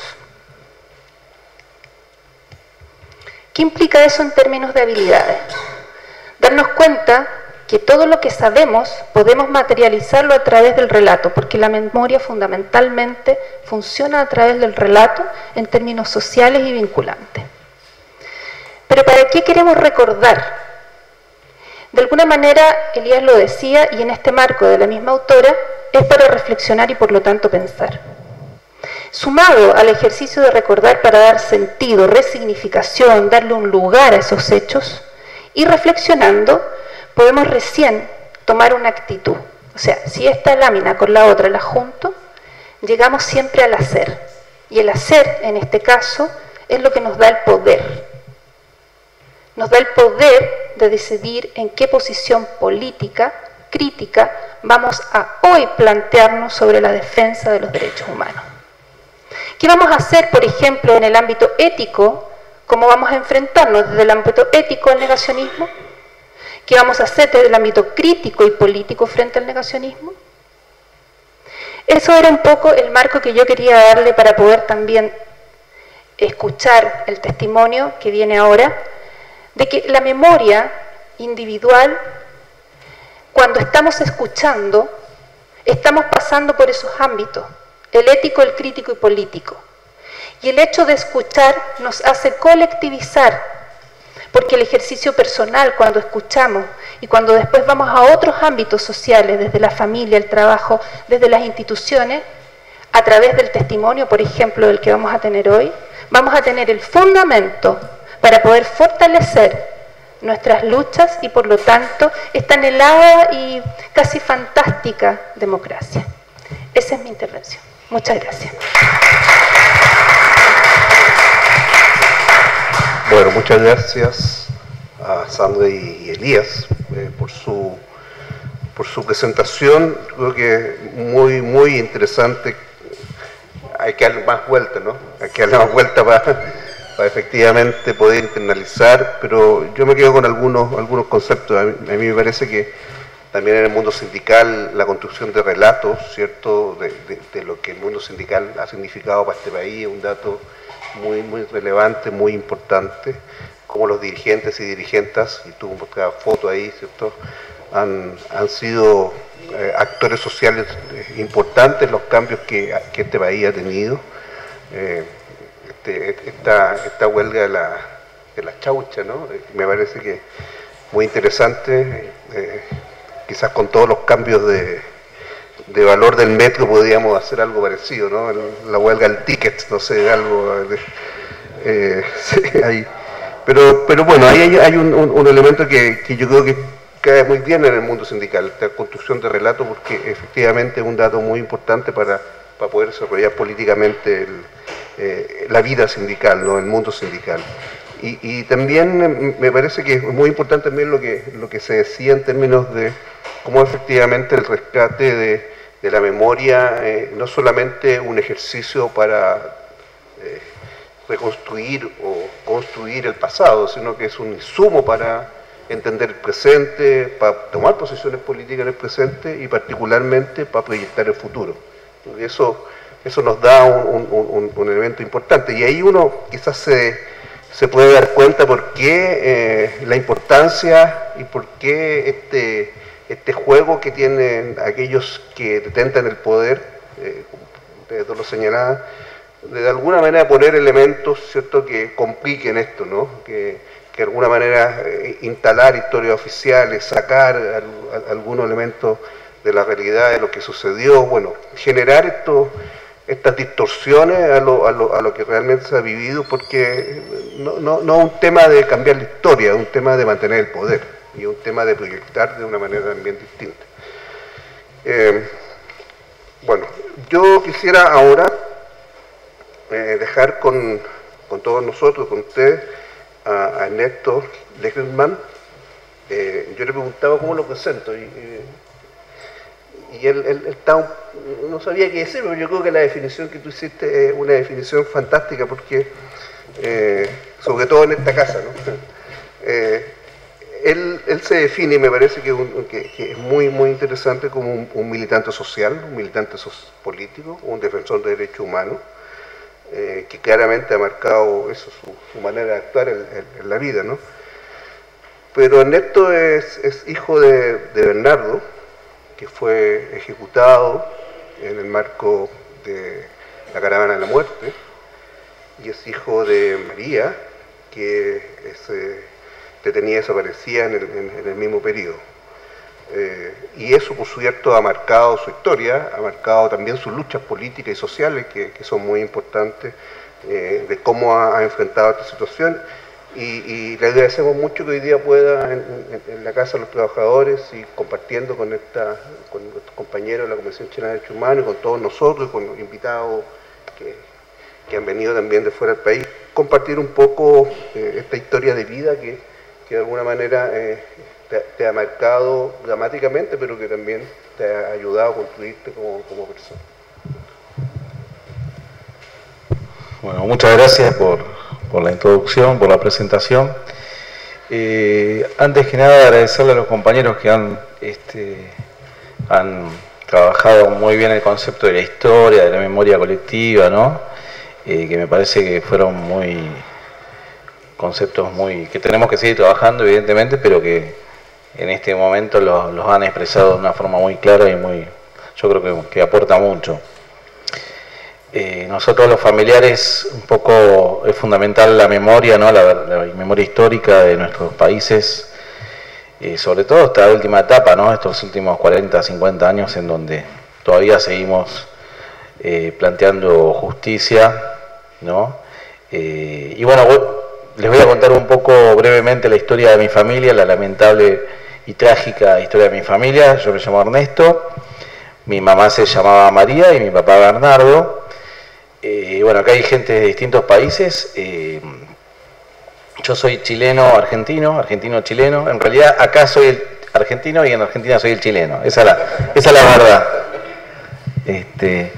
¿Qué implica eso en términos de habilidades? Darnos cuenta que todo lo que sabemos podemos materializarlo a través del relato, porque la memoria fundamentalmente funciona a través del relato en términos sociales y vinculantes. Pero ¿para qué queremos recordar? De alguna manera, Elías lo decía, y en este marco de la misma autora, es para reflexionar y por lo tanto pensar. Sumado al ejercicio de recordar para dar sentido, resignificación, darle un lugar a esos hechos, y reflexionando, podemos recién tomar una actitud. O sea, si esta lámina con la otra la junto, llegamos siempre al hacer. Y el hacer, en este caso, es lo que nos da el poder. Nos da el poder de decidir en qué posición política, crítica, vamos a hoy plantearnos sobre la defensa de los derechos humanos. ¿Qué vamos a hacer, por ejemplo, en el ámbito ético? ¿Cómo vamos a enfrentarnos desde el ámbito ético al negacionismo? ¿Qué vamos a hacer desde el ámbito crítico y político frente al negacionismo? Eso era un poco el marco que yo quería darle para poder también escuchar el testimonio que viene ahora, de que la memoria individual, cuando estamos escuchando, estamos pasando por esos ámbitos, el ético, el crítico y político. Y el hecho de escuchar nos hace colectivizar, porque el ejercicio personal, cuando escuchamos y cuando después vamos a otros ámbitos sociales, desde la familia, el trabajo, desde las instituciones, a través del testimonio, por ejemplo, del que vamos a tener hoy, vamos a tener el fundamento para poder fortalecer nuestras luchas y, por lo tanto, esta anhelada y casi fantástica democracia. Esa es mi intervención. Muchas gracias. Bueno, muchas gracias a Sandra y Elías eh, por su por su presentación. Creo que muy muy interesante. Hay que darle más vuelta, ¿no? Hay que darle más vuelta para, para efectivamente poder internalizar, pero yo me quedo con algunos algunos conceptos. A mí, a mí me parece que también en el mundo sindical la construcción de relatos, ¿cierto?, de, de, de lo que el mundo sindical ha significado para este país, es un dato muy, muy relevante, muy importante, como los dirigentes y dirigentas, y tú mostrabas fotos ahí, ¿cierto?, han, han sido eh, actores sociales eh, importantes en los cambios que, que este país ha tenido. Eh, este, esta, esta huelga de la, de la chaucha, ¿no?, eh, me parece que muy interesante, eh, quizás con todos los cambios de, de valor del metro podríamos hacer algo parecido, ¿no? La huelga del ticket, no sé, algo de, eh, sí, ahí. Pero, pero bueno, ahí hay, hay un, un, un elemento que, que yo creo que cae muy bien en el mundo sindical, esta construcción de relato, porque efectivamente es un dato muy importante para, para poder desarrollar políticamente el, eh, la vida sindical, ¿no?, el mundo sindical. Y, y también me parece que es muy importante también lo que, lo que se decía en términos de cómo efectivamente el rescate de, de la memoria eh, no solamente un ejercicio para eh, reconstruir o construir el pasado, sino que es un insumo para entender el presente, para tomar posiciones políticas en el presente y particularmente para proyectar el futuro. Y eso, eso nos da un, un, un elemento importante. Y ahí uno quizás se... se puede dar cuenta por qué eh, la importancia y por qué este, este juego que tienen aquellos que detentan el poder, eh, ustedes lo señalaban, de alguna manera poner elementos, ¿cierto?, que compliquen esto, ¿no?, que, que de alguna manera eh, instalar historias oficiales, sacar al, al, algunos elementos de la realidad de lo que sucedió, bueno, generar esto, estas distorsiones a lo, a, lo, a lo que realmente se ha vivido, porque no, no, no es un tema de cambiar la historia, es un tema de mantener el poder y un tema de proyectar de una manera también distinta. Eh, bueno, yo quisiera ahora eh, dejar con, con todos nosotros, con ustedes, a, a Ernesto Leckerman. Eh, yo le preguntaba cómo lo presento y, y Y él, él, él estaba, no sabía qué decir, pero yo creo que la definición que tú hiciste es una definición fantástica, porque, eh, sobre todo en esta casa, ¿no? eh, él, él se define, y me parece que, un, que, que es muy, muy interesante, como un, un militante social, un militante so político, un defensor de derechos humanos, eh, que claramente ha marcado eso, su, su manera de actuar en, en, en la vida, ¿no? Pero Ernesto es, es hijo de, de Bernardo, que fue ejecutado en el marco de la caravana de la muerte, y es hijo de María, que es eh, detenida y desaparecida en el, en, en el mismo periodo. Eh, y eso, por cierto, ha marcado su historia, ha marcado también sus luchas políticas y sociales, que, que son muy importantes, eh, de cómo ha, ha enfrentado esta situación. Y, y le agradecemos mucho que hoy día pueda, en, en, en la Casa de los Trabajadores, y compartiendo con, esta, con nuestros compañeros de la Convención Chilena de Derechos Humanos, y con todos nosotros, y con los invitados que, que han venido también de fuera del país, compartir un poco eh, esta historia de vida que, que de alguna manera eh, te, te ha marcado dramáticamente, pero que también te ha ayudado a construirte como, como persona. Bueno, muchas gracias por, por la introducción, por la presentación. Eh, antes que nada, agradecerle a los compañeros que han, este, han trabajado muy bien el concepto de la historia, de la memoria colectiva, ¿no? Eh, que me parece que fueron muy conceptos muy que tenemos que seguir trabajando, evidentemente, pero que en este momento los, los han expresado de una forma muy clara y muy, yo creo que, que aporta mucho. Eh, nosotros los familiares, un poco es fundamental la memoria, ¿no? la, la memoria histórica de nuestros países, eh, sobre todo esta última etapa, ¿no? Estos últimos cuarenta, cincuenta años en donde todavía seguimos eh, planteando justicia, ¿no? Eh, y bueno, les voy a contar un poco brevemente la historia de mi familia, la lamentable y trágica historia de mi familia. Yo me llamo Ernesto, mi mamá se llamaba María y mi papá Bernardo. Eh, bueno, acá hay gente de distintos países. Eh, yo soy chileno, argentino, argentino-chileno. En realidad acá soy el argentino y en Argentina soy el chileno. Esa es la, esa es la verdad. Este,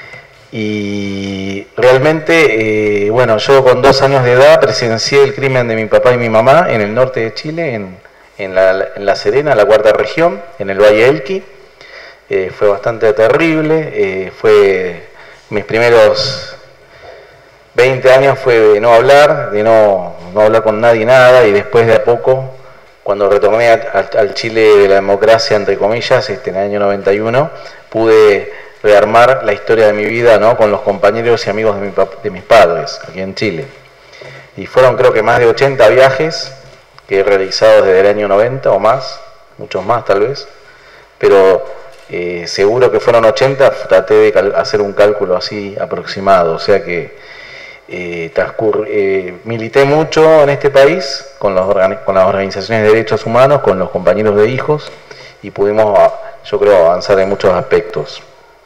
y realmente, eh, bueno, yo con dos años de edad presencié el crimen de mi papá y mi mamá en el norte de Chile, en, en, la, en La Serena, la cuarta región, en el Valle Elqui. Eh, fue bastante terrible, eh, fue mis primeros veinte años fue de no hablar, de no, no hablar con nadie nada, y después de a poco, cuando retorné a, a, al Chile de la democracia, entre comillas, este, en el año noventa y uno, pude rearmar la historia de mi vida, ¿no? Con los compañeros y amigos de, mi, de mis padres, aquí en Chile. Y fueron creo que más de ochenta viajes que he realizado desde el año noventa o más, muchos más tal vez, pero eh, seguro que fueron ochenta, traté de hacer un cálculo así aproximado, o sea que eh, eh, milité mucho en este país con, los con las organizaciones de derechos humanos, con los compañeros de hijos, y pudimos, yo creo, avanzar en muchos aspectos.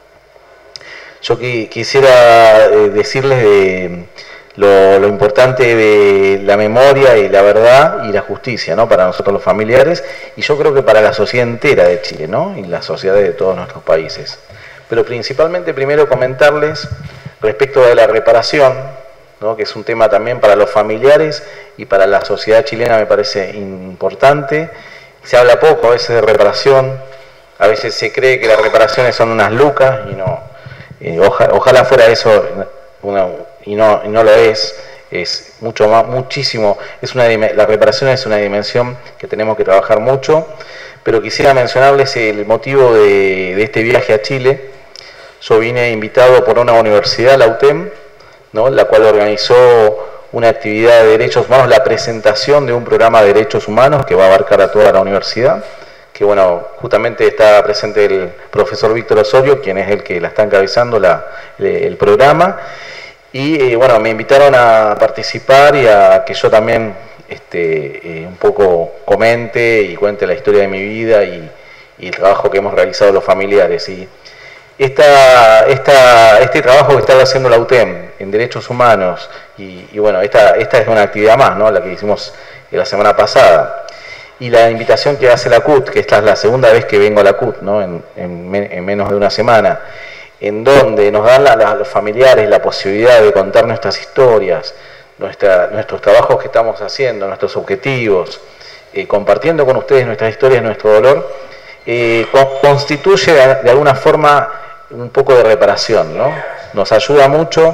Yo qui quisiera eh, decirles de lo, lo importante de la memoria y la verdad y la justicia, ¿no? Para nosotros los familiares, y yo creo que para la sociedad entera de Chile, ¿no? Y la sociedad de todos nuestros países. Pero principalmente primero comentarles respecto de la reparación, ¿no? Que es un tema también para los familiares y para la sociedad chilena, me parece importante. Se habla poco a veces de reparación, a veces se cree que las reparaciones son unas lucas y no. Eh, oja, ojalá fuera eso, una, y, no, y no lo es, es mucho más, muchísimo, es una, la reparación es una dimensión que tenemos que trabajar mucho, pero quisiera mencionarles el motivo de, de este viaje a Chile. Yo vine invitado por una universidad, la U T E M, ¿no? La cual organizó una actividad de derechos humanos, la presentación de un programa de derechos humanos que va a abarcar a toda la universidad, que bueno, justamente está presente el profesor Víctor Osorio, quien es el que la está encabezando la, el, el programa, y eh, bueno, me invitaron a participar y a que yo también este, eh, un poco comente y cuente la historia de mi vida y, y el trabajo que hemos realizado los familiares. Y esta, esta, este trabajo que está haciendo la U T E M en derechos humanos, y, y bueno, esta, esta es una actividad más, ¿no? La que hicimos la semana pasada. Y la invitación que hace la C U T, que esta es la segunda vez que vengo a la C U T, ¿no? en, en, en menos de una semana, en donde nos dan a los familiares la posibilidad de contar nuestras historias, nuestra, nuestros trabajos que estamos haciendo, nuestros objetivos, eh, compartiendo con ustedes nuestras historias, nuestro dolor, eh, constituye de alguna forma un poco de reparación, ¿no? Nos ayuda mucho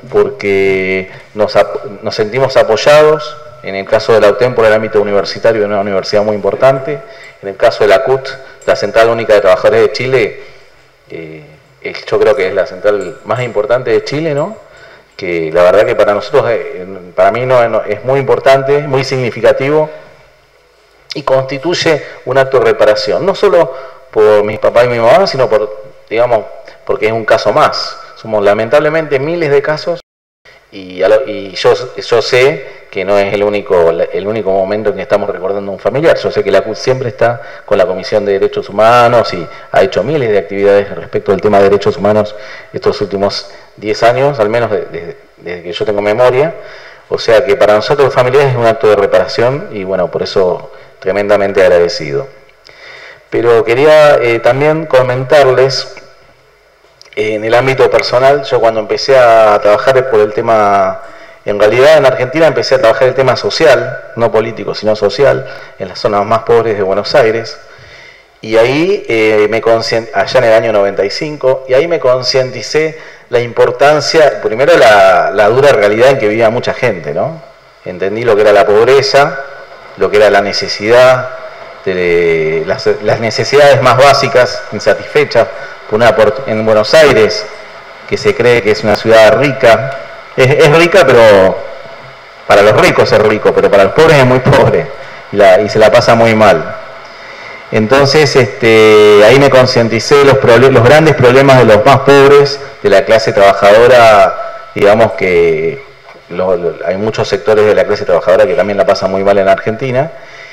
porque nos, nos sentimos apoyados, en el caso de la U T E M por el ámbito universitario de una universidad muy importante, en el caso de la C U T, la Central Única de Trabajadores de Chile, eh, es, yo creo que es la central más importante de Chile, ¿no? Que la verdad que para nosotros, eh, para mí no, no, es muy importante, muy significativo y constituye un acto de reparación, no solo por mis papás y mi mamá, sino por, digamos, porque es un caso más. Somos lamentablemente miles de casos y, y yo, yo sé que no es el único, el único momento en que estamos recordando a un familiar. Yo sé que la C U T siempre está con la Comisión de Derechos Humanos y ha hecho miles de actividades respecto al tema de derechos humanos estos últimos diez años, al menos desde, desde, desde que yo tengo memoria. O sea que para nosotros los familiares es un acto de reparación y bueno, por eso tremendamente agradecido. Pero quería eh, también comentarles, eh, en el ámbito personal, yo cuando empecé a trabajar por el tema, en realidad en Argentina empecé a trabajar el tema social, no político, sino social, en las zonas más pobres de Buenos Aires, y ahí eh, me allá en el año noventa y cinco, y ahí me concienticé la importancia, primero la, la dura realidad en que vivía mucha gente, ¿no? Entendí lo que era la pobreza, lo que era la necesidad, de las, las necesidades más básicas insatisfechas por una, por, en Buenos Aires, que se cree que es una ciudad rica, es, es rica pero para los ricos es rico, pero para los pobres es muy pobre y, la, y se la pasa muy mal. Entonces este, ahí me concienticé de los, los grandes problemas de los más pobres, de la clase trabajadora, digamos que lo, lo, hay muchos sectores de la clase trabajadora que también la pasan muy mal en Argentina,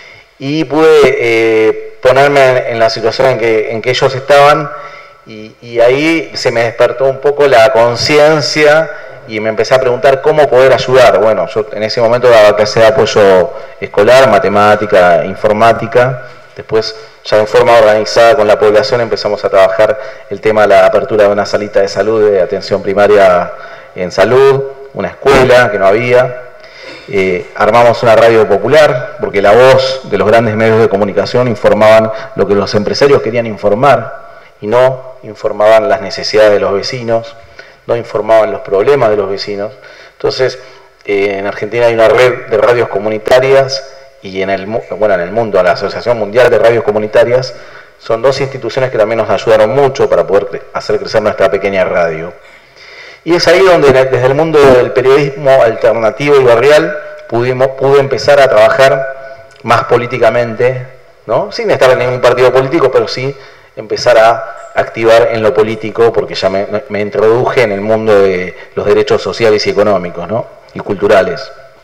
y pude eh, ponerme en, en la situación en que, en que ellos estaban, y, y ahí se me despertó un poco la conciencia y me empecé a preguntar cómo poder ayudar. Bueno, yo en ese momento daba clase de apoyo escolar, matemática, informática. Después, ya en forma organizada con la población, empezamos a trabajar el tema de la apertura de una salita de salud, de atención primaria en salud, una escuela que no había. Eh, armamos una radio popular, porque la voz de los grandes medios de comunicación informaban lo que los empresarios querían informar y no informaban las necesidades de los vecinos, no informaban los problemas de los vecinos. Entonces, eh, en Argentina hay una red de radios comunitarias y en el, bueno, en el mundo, la Asociación Mundial de Radios Comunitarias, son dos instituciones que también nos ayudaron mucho para poder hacer crecer nuestra pequeña radio. Y es ahí donde desde el mundo del periodismo alternativo y barrial pudimos, pude empezar a trabajar más políticamente, ¿no? Sin estar en ningún partido político, pero sí empezar a activar en lo político, porque ya me, me introduje en el mundo de los derechos sociales y económicos, ¿no? Y culturales.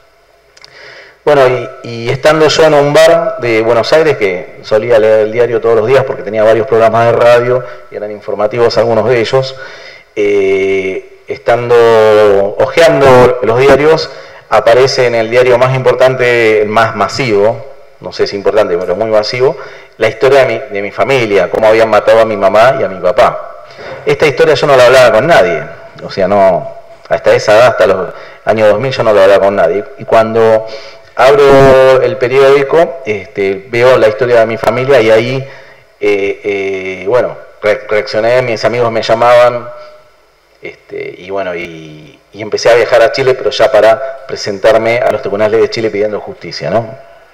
Bueno, y, y estando yo en un bar de Buenos Aires, que solía leer el diario todos los días porque tenía varios programas de radio y eran informativos algunos de ellos, eh, estando hojeando los diarios, aparece en el diario más importante, el más masivo, no sé si importante, pero muy masivo, la historia de mi, de mi familia, cómo habían matado a mi mamá y a mi papá. Esta historia yo no la hablaba con nadie, o sea, no, hasta esa edad, hasta los años dos mil, yo no la hablaba con nadie. Y cuando abro el periódico, este, veo la historia de mi familia y ahí, eh, eh, bueno, re reaccioné, mis amigos me llamaban, este, y bueno, y, y empecé a viajar a Chile, pero ya para presentarme a los tribunales de Chile pidiendo justicia, ¿no?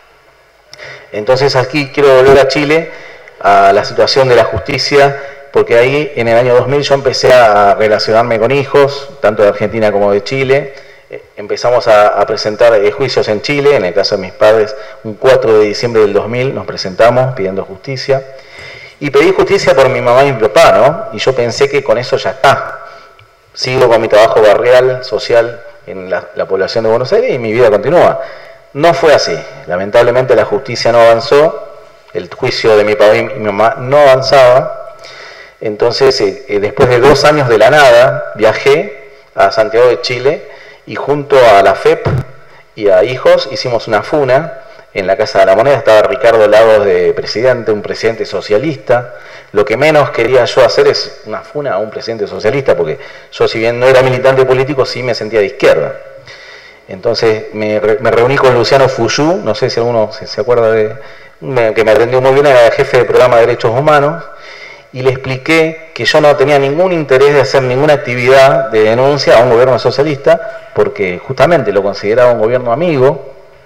Entonces aquí quiero volver a Chile, a la situación de la justicia, porque ahí en el año dos mil yo empecé a relacionarme con hijos, tanto de Argentina como de Chile. Empezamos a, a presentar eh, juicios en Chile, en el caso de mis padres, un cuatro de diciembre del dos mil nos presentamos pidiendo justicia. Y pedí justicia por mi mamá y mi papá, ¿no? Y yo pensé que con eso ya está. Sigo con mi trabajo barrial, social, en la, la población de Buenos Aires y mi vida continúa. No fue así. Lamentablemente la justicia no avanzó, el juicio de mi papá y mi mamá no avanzaba. Entonces, eh, eh, después de dos años de la nada, viajé a Santiago de Chile y junto a la F E P y a Hijos hicimos una funa en la Casa de la Moneda. Estaba Ricardo Lagos de presidente, un presidente socialista. Lo que menos quería yo hacer es una funa a un presidente socialista, porque yo, si bien no era militante político, sí me sentía de izquierda. Entonces me, re, me reuní con Luciano Fuyú, no sé si alguno se, se acuerda de, me, que me atendió muy bien, era jefe de programa de Derechos Humanos, y le expliqué que yo no tenía ningún interés de hacer ninguna actividad de denuncia a un gobierno socialista, porque justamente lo consideraba un gobierno amigo,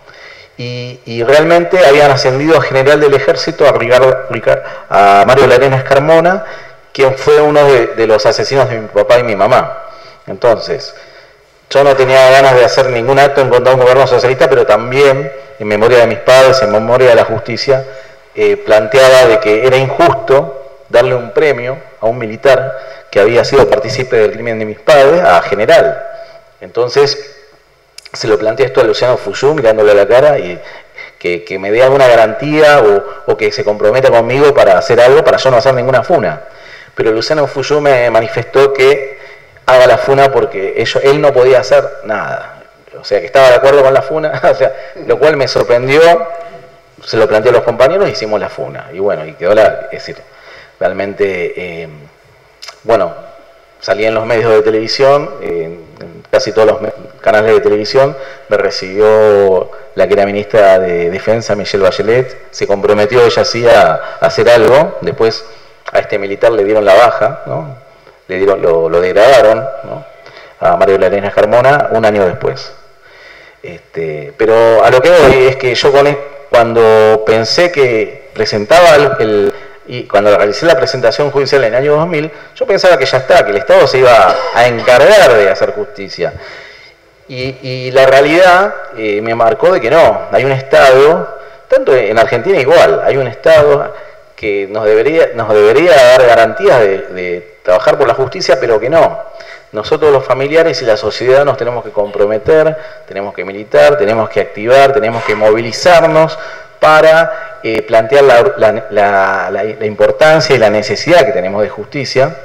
y, y realmente habían ascendido a general del ejército a, Ricardo, a Mario Larenas Carmona, quien fue uno de, de los asesinos de mi papá y mi mamá. Entonces, yo no tenía ganas de hacer ningún acto en contra de un gobierno socialista, pero también, en memoria de mis padres, en memoria de la justicia, eh, planteaba de que era injusto darle un premio a un militar que había sido partícipe del crimen de mis padres, a general. Entonces, se lo planteé esto a Luciano Fuyú, mirándole a la cara, y que, que me dé alguna garantía o, o que se comprometa conmigo para hacer algo, para yo no hacer ninguna funa. Pero Luciano Fuyú me manifestó que haga la funa porque ellos, él no podía hacer nada. O sea, que estaba de acuerdo con la funa, o sea, lo cual me sorprendió, se lo planteé a los compañeros y hicimos la funa. Y bueno, y quedó la... Es decir, realmente, eh, bueno, salí en los medios de televisión, eh, en casi todos los canales de televisión, me recibió la que era ministra de Defensa, Michelle Bachelet, se comprometió ella sí a, a hacer algo, después a este militar le dieron la baja, ¿no? Le dieron, lo, lo degradaron, ¿no? A Mario Larenas Carmona un año después. Este, pero a lo que voy es que yo con, cuando pensé que presentaba el, el y cuando realicé la presentación judicial en el año dos mil, yo pensaba que ya está, que el Estado se iba a encargar de hacer justicia. Y, y la realidad eh, me marcó de que no, hay un Estado, tanto en Argentina igual, hay un Estado que nos debería, nos debería dar garantías de, de trabajar por la justicia, pero que no. Nosotros los familiares y la sociedad nos tenemos que comprometer, tenemos que militar, tenemos que activar, tenemos que movilizarnos para eh, plantear la, la, la, la, la importancia y la necesidad que tenemos de justicia.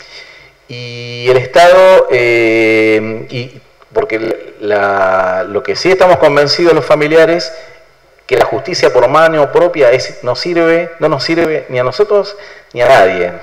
Y el Estado, eh, y porque la, lo que sí estamos convencidos los familiares, que la justicia por mano propia es, no, sirve, no nos sirve ni a nosotros ni a nadie.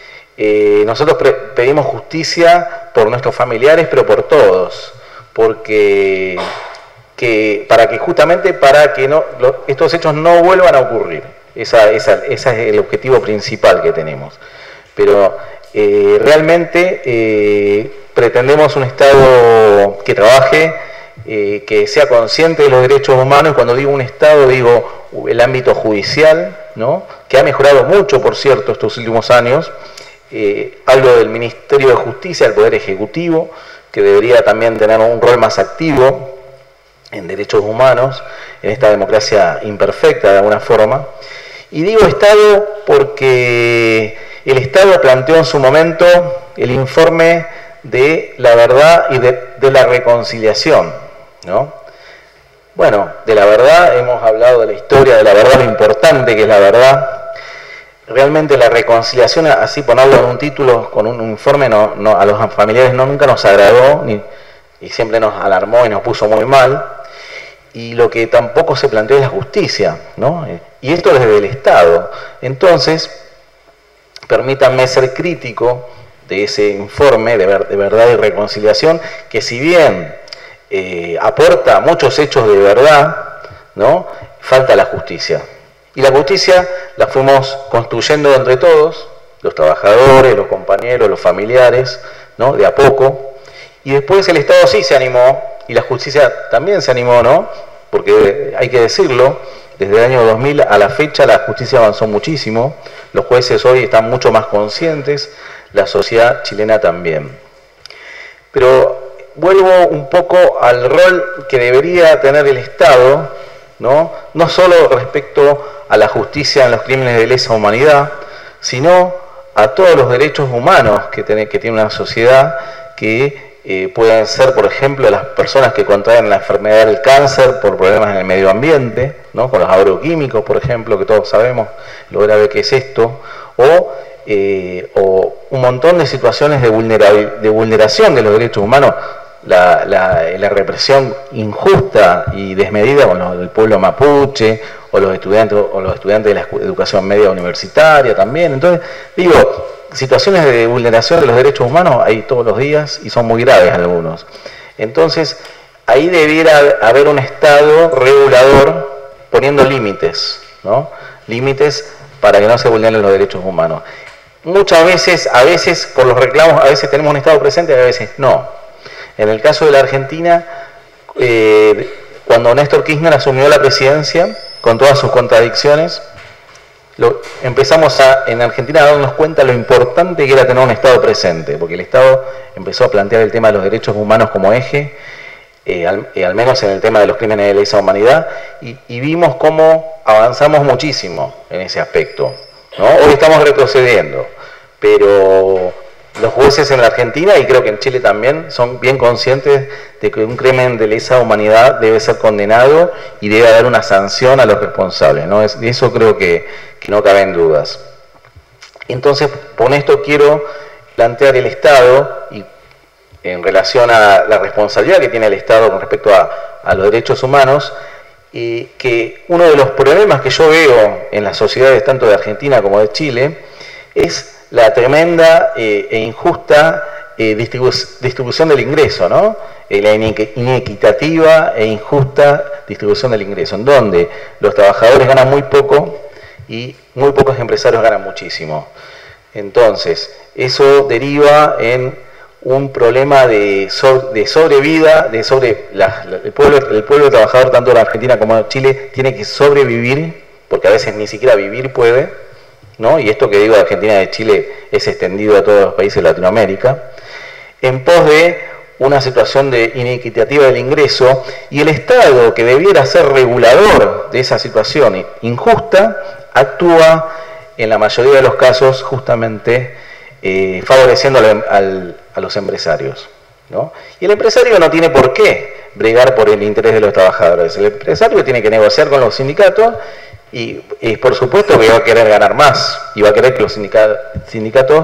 Eh, nosotros pedimos justicia por nuestros familiares, pero por todos, porque que, para que justamente para que no, lo, estos hechos no vuelvan a ocurrir. Esa, esa, ese es el objetivo principal que tenemos. Pero eh, realmente eh, pretendemos un Estado que trabaje, eh, que sea consciente de los derechos humanos. Cuando digo un Estado, digo el ámbito judicial, ¿no? Que ha mejorado mucho, por cierto, estos últimos años. Eh, hablo del Ministerio de Justicia, del Poder Ejecutivo, que debería también tener un rol más activo en derechos humanos, en esta democracia imperfecta de alguna forma. Y digo Estado porque el Estado planteó en su momento el informe de la verdad y de, de la reconciliación, ¿no? Bueno, de la verdad hemos hablado de la historia, de la verdad, lo importante que es la verdad. Realmente la reconciliación, así ponerlo en un título, con un informe, no, no, a los familiares no, nunca nos agradó ni, y siempre nos alarmó y nos puso muy mal. Y lo que tampoco se planteó es la justicia, ¿no? Y esto desde el Estado. Entonces, permítanme ser crítico de ese informe de, ver, de verdad y reconciliación, que si bien eh, aporta muchos hechos de verdad, ¿no? Falta la justicia. Y la justicia la fuimos construyendo entre todos, los trabajadores, los compañeros, los familiares, ¿no? De a poco. Y después el Estado sí se animó, y la justicia también se animó, ¿no? Porque hay que decirlo, desde el año dos mil a la fecha la justicia avanzó muchísimo, los jueces hoy están mucho más conscientes, la sociedad chilena también. Pero vuelvo un poco al rol que debería tener el Estado, ¿no? No solo respecto a la justicia en los crímenes de lesa humanidad, sino a todos los derechos humanos que tiene, que tiene una sociedad, que eh, pueden ser, por ejemplo, las personas que contraen la enfermedad del cáncer por problemas en el medio ambiente, ¿no? Con los agroquímicos, por ejemplo, que todos sabemos lo grave que es esto, o, eh, o un montón de situaciones de, vulnerabil, de vulneración de los derechos humanos. La, la, la represión injusta y desmedida con los, el pueblo mapuche o los estudiantes o los estudiantes de la educación media universitaria también. Entonces, digo, situaciones de vulneración de los derechos humanos hay todos los días y son muy graves algunos. Entonces, ahí debiera haber un Estado regulador poniendo límites, ¿no? Límites para que no se vulneren los derechos humanos. Muchas veces, a veces, por los reclamos, a veces tenemos un Estado presente y a veces no. En el caso de la Argentina, eh, cuando Néstor Kirchner asumió la presidencia, con todas sus contradicciones, lo, empezamos a, en Argentina a darnos cuenta lo importante que era tener un Estado presente, porque el Estado empezó a plantear el tema de los derechos humanos como eje, eh, al, eh, al menos en el tema de los crímenes de lesa humanidad, y, y vimos cómo avanzamos muchísimo en ese aspecto, ¿no? Hoy estamos retrocediendo, pero los jueces en la Argentina, y creo que en Chile también, son bien conscientes de que un crimen de lesa humanidad debe ser condenado y debe haber una sanción a los responsables, ¿no? Es, eso creo que, que no caben dudas. Entonces, con esto quiero plantear el Estado, y en relación a la responsabilidad que tiene el Estado con respecto a, a los derechos humanos, y que uno de los problemas que yo veo en las sociedades tanto de Argentina como de Chile es la tremenda eh, e injusta eh, distribu distribución del ingreso, ¿no? Eh, la inequitativa e injusta distribución del ingreso, en donde los trabajadores ganan muy poco y muy pocos empresarios ganan muchísimo. Entonces, eso deriva en un problema de, so de sobrevida, de sobre la, la, el, pueblo, el pueblo trabajador, tanto en Argentina como en Chile, tiene que sobrevivir, porque a veces ni siquiera vivir puede, ¿no? Y esto que digo de Argentina y de Chile es extendido a todos los países de Latinoamérica, en pos de una situación de inequitativa del ingreso, y el Estado, que debiera ser regulador de esa situación injusta, actúa en la mayoría de los casos justamente eh, favoreciendo al, al, a los empresarios, ¿no? Y el empresario no tiene por qué bregar por el interés de los trabajadores. El empresario tiene que negociar con los sindicatos y, y por supuesto que va a querer ganar más y va a querer que los sindicatos, sindicatos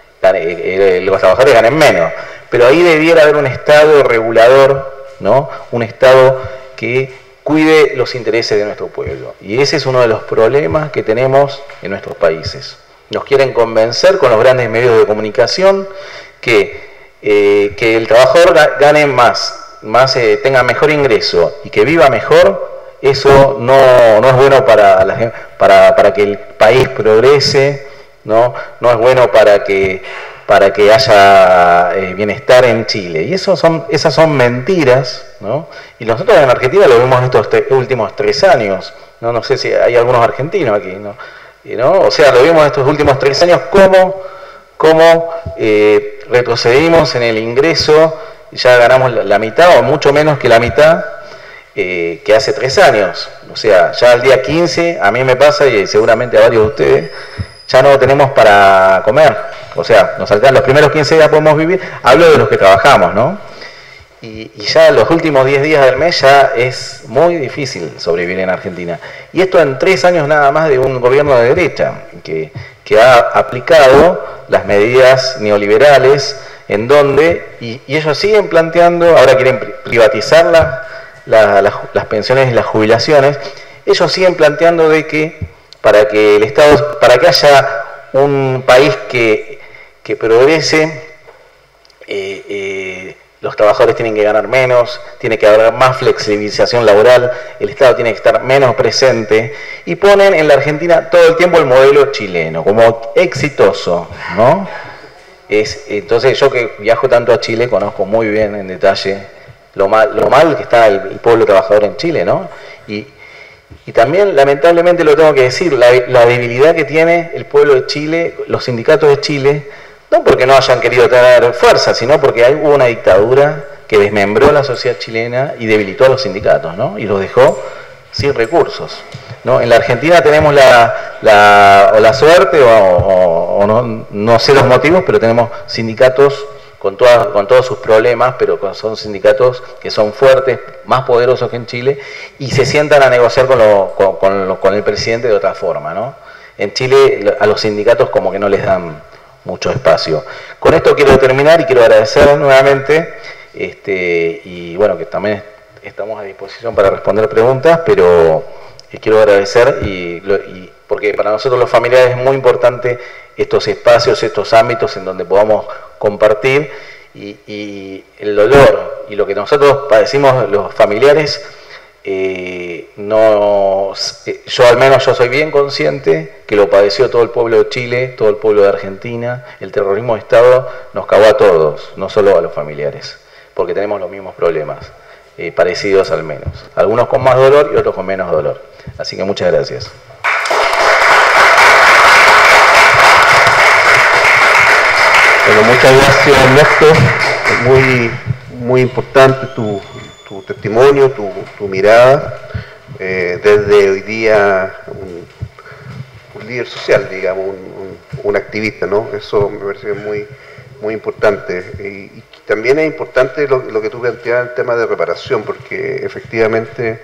eh, los trabajadores ganen menos. Pero ahí debiera haber un Estado regulador, ¿no? Un Estado que cuide los intereses de nuestro pueblo. Y ese es uno de los problemas que tenemos en nuestros países. Nos quieren convencer con los grandes medios de comunicación que, eh, que el trabajador gane más, más eh, tenga mejor ingreso y que viva mejor. Eso no, no es bueno para, la, para, para que el país progrese, ¿no? No es bueno para que, para que haya eh, bienestar en Chile. Y eso son, esas son mentiras, ¿no? Y nosotros en Argentina lo vimos estos últimos tres años, ¿no? No sé si hay algunos argentinos aquí, ¿no? ¿no? O sea, lo vimos estos últimos tres años, cómo, cómo eh, retrocedimos en el ingreso, ya ganamos la, la mitad o mucho menos que la mitad eh, que hace tres años. O sea, ya al día quince, a mí me pasa y seguramente a varios de ustedes, ya no tenemos para comer. O sea, nos alcanzan los primeros quince días podemos vivir, hablo de los que trabajamos, ¿no? Y, y ya los últimos diez días del mes ya es muy difícil sobrevivir en Argentina. Y esto en tres años nada más de un gobierno de derecha, que, que ha aplicado las medidas neoliberales, en donde, y, y ellos siguen planteando, ahora quieren privatizar la, la, la, las pensiones y las jubilaciones, ellos siguen planteando de que para que el Estado, para que haya un país que, que progrese, eh, eh, los trabajadores tienen que ganar menos, tiene que haber más flexibilización laboral, el Estado tiene que estar menos presente, y ponen en la Argentina todo el tiempo el modelo chileno como exitoso, ¿no? Es, entonces yo que viajo tanto a Chile conozco muy bien en detalle lo mal, lo mal que está el, el pueblo trabajador en Chile, ¿no? Y, y también lamentablemente lo tengo que decir, la, la debilidad que tiene el pueblo de Chile, los sindicatos de Chile, no porque no hayan querido tener fuerza, sino porque hay, hubo una dictadura que desmembró la sociedad chilena y debilitó a los sindicatos, ¿no? Y los dejó sin recursos, ¿no? En la Argentina tenemos la, la, o la suerte, o, o, o no, no sé los motivos, pero tenemos sindicatos con, todas, con todos sus problemas, pero son sindicatos que son fuertes, más poderosos que en Chile, y se sientan a negociar con, lo, con, con, lo, con el presidente de otra forma, ¿no? En Chile a los sindicatos como que no les dan mucho espacio. Con esto quiero terminar y quiero agradecer nuevamente, este, y bueno, que también estamos a disposición para responder preguntas, pero quiero agradecer y, y porque para nosotros los familiares es muy importante estos espacios, estos ámbitos en donde podamos compartir y, y el dolor y lo que nosotros padecimos los familiares, eh, no, yo al menos yo soy bien consciente que lo padeció todo el pueblo de Chile, todo el pueblo de Argentina. El terrorismo de Estado nos cagó a todos, no solo a los familiares, porque tenemos los mismos problemas, eh, parecidos al menos. Algunos con más dolor y otros con menos dolor. Así que muchas gracias. Bueno, muchas gracias, Ernesto. Muy, muy importante tu, tu testimonio, tu, tu mirada, eh, desde hoy día un, un líder social, digamos, un, un, un activista, ¿no? Eso me parece muy, muy importante. Y, y también es importante lo, lo que tú planteabas, el tema de reparación, porque efectivamente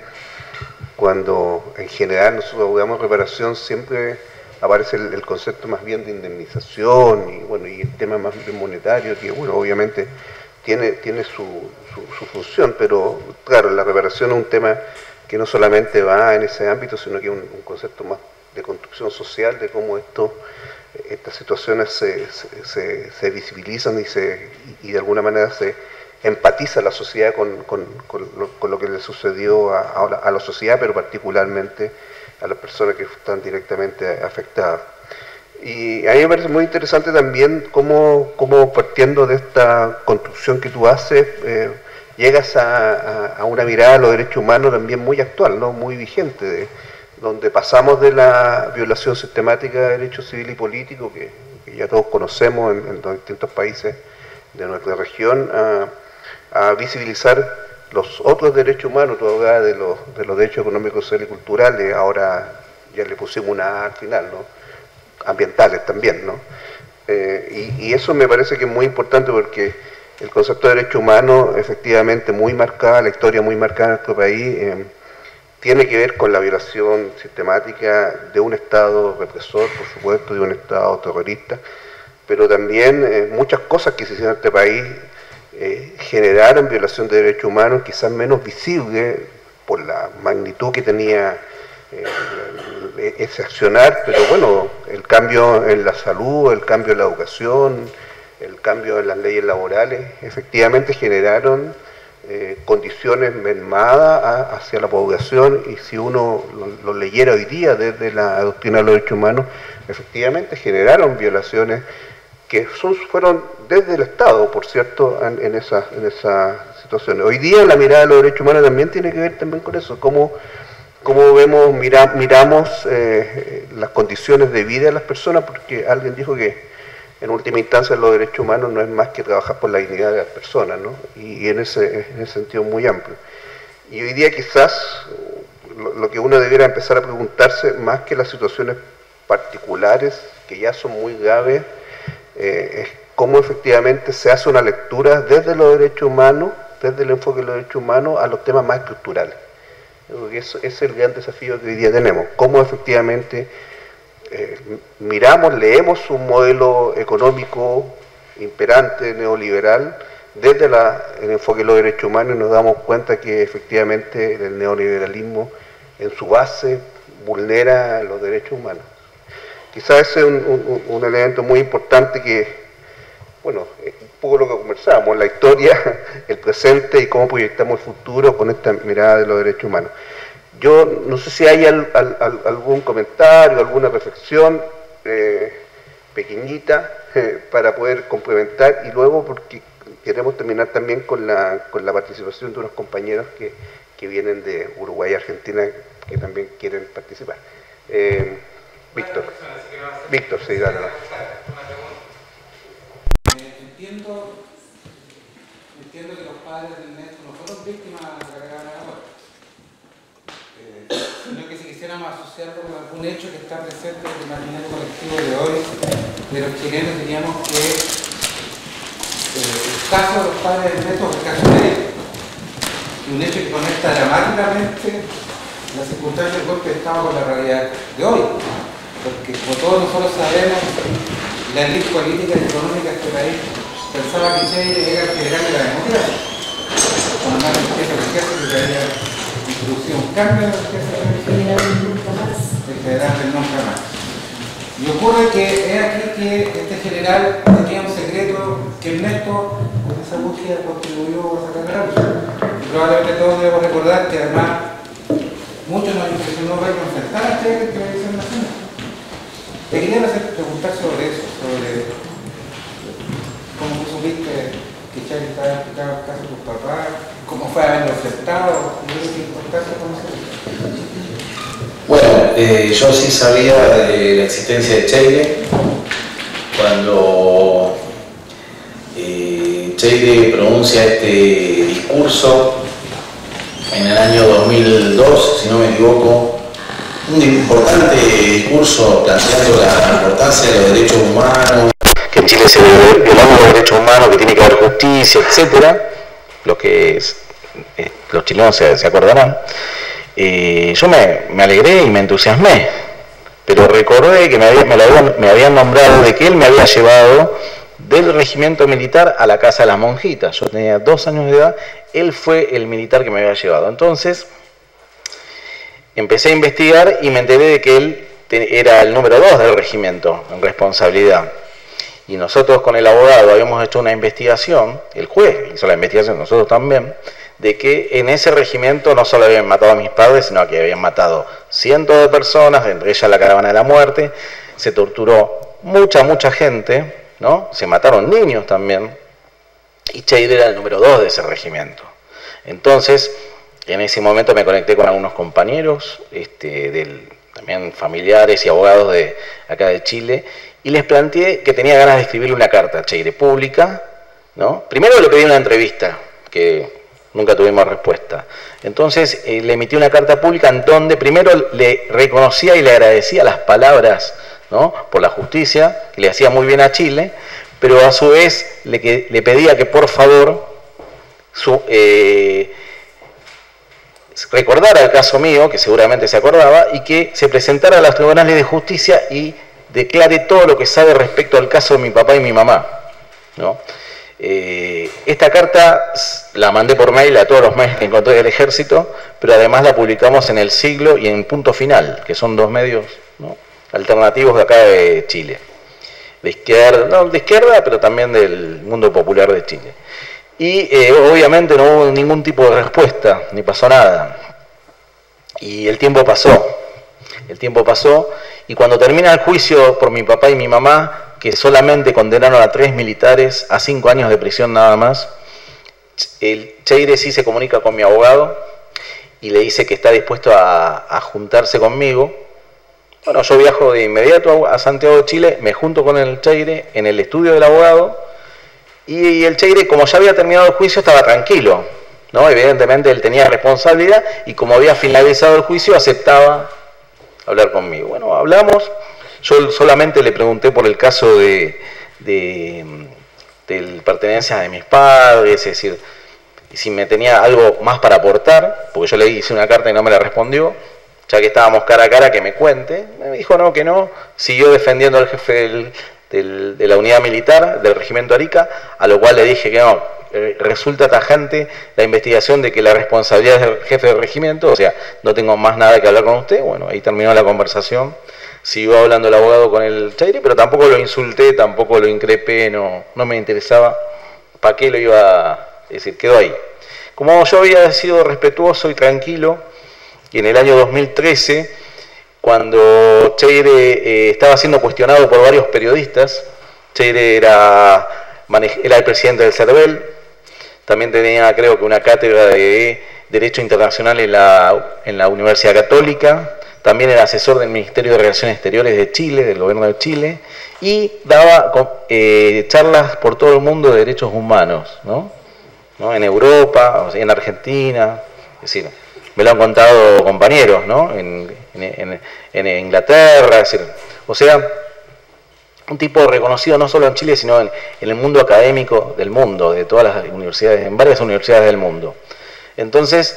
cuando en general nosotros abogamos reparación siempre aparece el, el concepto más bien de indemnización y bueno y el tema más bien monetario, que bueno, obviamente tiene, tiene su, su, su función, pero claro, la reparación es un tema que no solamente va en ese ámbito, sino que es un, un concepto más de construcción social, de cómo esto, estas situaciones se, se, se, se visibilizan y, se, y de alguna manera se empatiza la sociedad con, con, con, lo, con lo que le sucedió a, a, a la sociedad, pero particularmente a las personas que están directamente afectadas. Y a mí me parece muy interesante también cómo, cómo partiendo de esta construcción que tú haces, eh, llegas a, a, a una mirada a los derechos humanos también muy actual, ¿no? Muy vigente, de, donde pasamos de la violación sistemática de derechos civiles y políticos, que, que ya todos conocemos en, en los distintos países de nuestra región, a, a visibilizar los otros derechos humanos. Tú hablabas de los, de los derechos económicos, sociales y culturales, ahora ya le pusimos una A al final, ¿no? Ambientales también, ¿no? Eh, y, y eso me parece que es muy importante porque el concepto de derecho humano, efectivamente muy marcada, la historia muy marcada en nuestro país, eh, tiene que ver con la violación sistemática de un Estado represor, por supuesto, de un Estado terrorista, pero también eh, muchas cosas que se hicieron en este país eh, generaron violación de derechos humanos, quizás menos visible por la magnitud que tenía eh, ese accionar, pero bueno, el cambio en la salud, el cambio en la educación, el cambio en las leyes laborales, efectivamente generaron eh, condiciones mermadas a, hacia la población, y si uno lo, lo leyera hoy día desde la doctrina de los derechos humanos, efectivamente generaron violaciones que son, fueron desde el Estado, por cierto, en, en esas en esa situaciones. Hoy día la mirada de los derechos humanos también tiene que ver también con eso, cómo, cómo vemos, mira, miramos eh, las condiciones de vida de las personas, porque alguien dijo que en última instancia los derechos humanos no es más que trabajar por la dignidad de las personas, ¿no? Y, y en, ese, en ese sentido muy amplio. Y hoy día quizás lo, lo que uno debiera empezar a preguntarse, más que las situaciones particulares, que ya son muy graves, eh, es cómo efectivamente se hace una lectura desde los derechos humanos, desde el enfoque de los derechos humanos, a los temas más estructurales. Porque eso, ese es el gran desafío que hoy día tenemos, cómo efectivamente Eh, miramos, leemos un modelo económico imperante, neoliberal, desde la, el enfoque de los derechos humanos, y nos damos cuenta que efectivamente el neoliberalismo en su base vulnera los derechos humanos. Quizás ese es un, un, un elemento muy importante que, bueno, es un poco lo que conversábamos, la historia, el presente y cómo proyectamos el futuro con esta mirada de los derechos humanos. Yo no sé si hay al, al, al, algún comentario, alguna reflexión eh, pequeñita eh, para poder complementar, y luego porque queremos terminar también con la, con la participación de unos compañeros que, que vienen de Uruguay y Argentina que también quieren participar. Eh, Víctor. Víctor, sí, dale. Entiendo, entiendo que los padres del Ernesto no fueron víctimas de la guerra de ahora, eh, sino que si quisiéramos asociarlo con algún hecho que está presente en el imaginario colectivo de hoy, de los chilenos, diríamos que eh, el caso de los padres del Ernesto es el caso de él, un hecho que conecta dramáticamente las circunstancias del golpe de Estado con la realidad de hoy, porque como todos nosotros sabemos, la élite política y económica de este país pensaba que Chile era el general de la democracia, cuando más el jefe de ejército que había introducido un cambio en el jefe de ejército, el general del nunca más. Y ocurre que es aquí que este general tenía un secreto que Ernesto, con esa búsqueda, contribuyó a sacar a la luz. Y probablemente todos debemos recordar que además muchos nos impresionó ver enfrentar a Chile en televisión nacional. Te quería hacer preguntar sobre eso, sobre cómo tú supiste que Chile estaba explicando el caso de tus papás, cómo fue haberlo enfrentado, y qué importancia conocer eso. Bueno, eh, yo sí sabía de la existencia de Cheire cuando eh, Cheire pronuncia este discurso en el año dos mil dos, si no me equivoco, un importante discurso planteando la importancia de los derechos humanos, que en Chile se violamos los derechos humanos, que tiene que haber justicia, etcétera, lo que es, eh, los chilenos se, se acordarán. Eh, yo me, me alegré y me entusiasmé, pero recordé que me, había, me, lo habían, me habían nombrado de que él me había llevado del regimiento militar a la casa de las monjitas. Yo tenía dos años de edad, él fue el militar que me había llevado. Entonces empecé a investigar y me enteré de que él te, era el número dos del regimiento en responsabilidad. Y nosotros con el abogado habíamos hecho una investigación, el juez hizo la investigación, nosotros también, de que en ese regimiento no solo habían matado a mis padres, sino que habían matado cientos de personas, entre ellas la caravana de la muerte, se torturó mucha, mucha gente, ¿no? Se mataron niños también, y Cheire era el número dos de ese regimiento. Entonces, en ese momento me conecté con algunos compañeros, este, del, también familiares y abogados de acá de Chile, y les planteé que tenía ganas de escribirle una carta a Cheire pública, ¿no? Primero le pedí una entrevista, que nunca tuvimos respuesta. Entonces eh, le emití una carta pública en donde primero le reconocía y le agradecía las palabras, ¿no?, por la justicia, que le hacía muy bien a Chile, pero a su vez le, que, le pedía que por favor su, eh, recordara el caso mío, que seguramente se acordaba, y que se presentara a los tribunales de justicia y declare todo lo que sabe respecto al caso de mi papá y mi mamá, ¿no? Eh, esta carta la mandé por mail a todos los mails que encontré del ejército, pero además la publicamos en El Siglo y en Punto Final, que son dos medios, ¿no?, alternativos de acá de Chile, de izquierda, no de izquierda, pero también del mundo popular de Chile. Y eh, obviamente no hubo ningún tipo de respuesta, ni pasó nada. Y el tiempo pasó, el tiempo pasó, y cuando termina el juicio por mi papá y mi mamá, que solamente condenaron a tres militares a cinco años de prisión nada más, el Cheire sí se comunica con mi abogado y le dice que está dispuesto a, a juntarse conmigo. Bueno, yo viajo de inmediato a Santiago de Chile, me junto con el Cheire en el estudio del abogado, y el Cheire, como ya había terminado el juicio, estaba tranquilo, ¿no? Evidentemente él tenía responsabilidad y como había finalizado el juicio aceptaba hablar conmigo. Bueno, hablamos. Yo solamente le pregunté por el caso de, de, de pertenencias de mis padres, es decir, si me tenía algo más para aportar, porque yo le hice una carta y no me la respondió, ya que estábamos cara a cara, que me cuente. Me dijo no, que no, siguió defendiendo al jefe del, del, de la unidad militar del regimiento Arica, a lo cual le dije que no, resulta tajante la investigación de que la responsabilidad es del jefe del regimiento, o sea, no tengo más nada que hablar con usted. Bueno, ahí terminó la conversación. Siguió hablando el abogado con el Cheire, pero tampoco lo insulté, tampoco lo increpé, no, no me interesaba. ¿Para qué lo iba a decir? Quedó ahí. Como yo había sido respetuoso y tranquilo, y en el año dos mil trece, cuando Cheire eh, estaba siendo cuestionado por varios periodistas, Cheire era, era el presidente del CERVEL, también tenía creo que una cátedra de Derecho Internacional en la, en la Universidad Católica, también era asesor del Ministerio de Relaciones Exteriores de Chile, del gobierno de Chile, y daba eh, charlas por todo el mundo de derechos humanos, ¿no? ¿No? En Europa, en Argentina, es decir, me lo han contado compañeros, ¿no? En, en, en, en Inglaterra, es decir, o sea, un tipo reconocido no solo en Chile, sino en, en el mundo académico del mundo, de todas las universidades, en varias universidades del mundo. Entonces,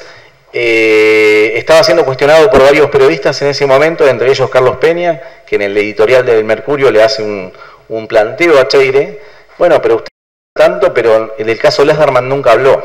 Eh, estaba siendo cuestionado por varios periodistas en ese momento, entre ellos Carlos Peña, que en el editorial del Mercurio le hace un, un planteo a Cheire. Bueno, pero usted tanto, pero en el caso Lesderman nunca habló,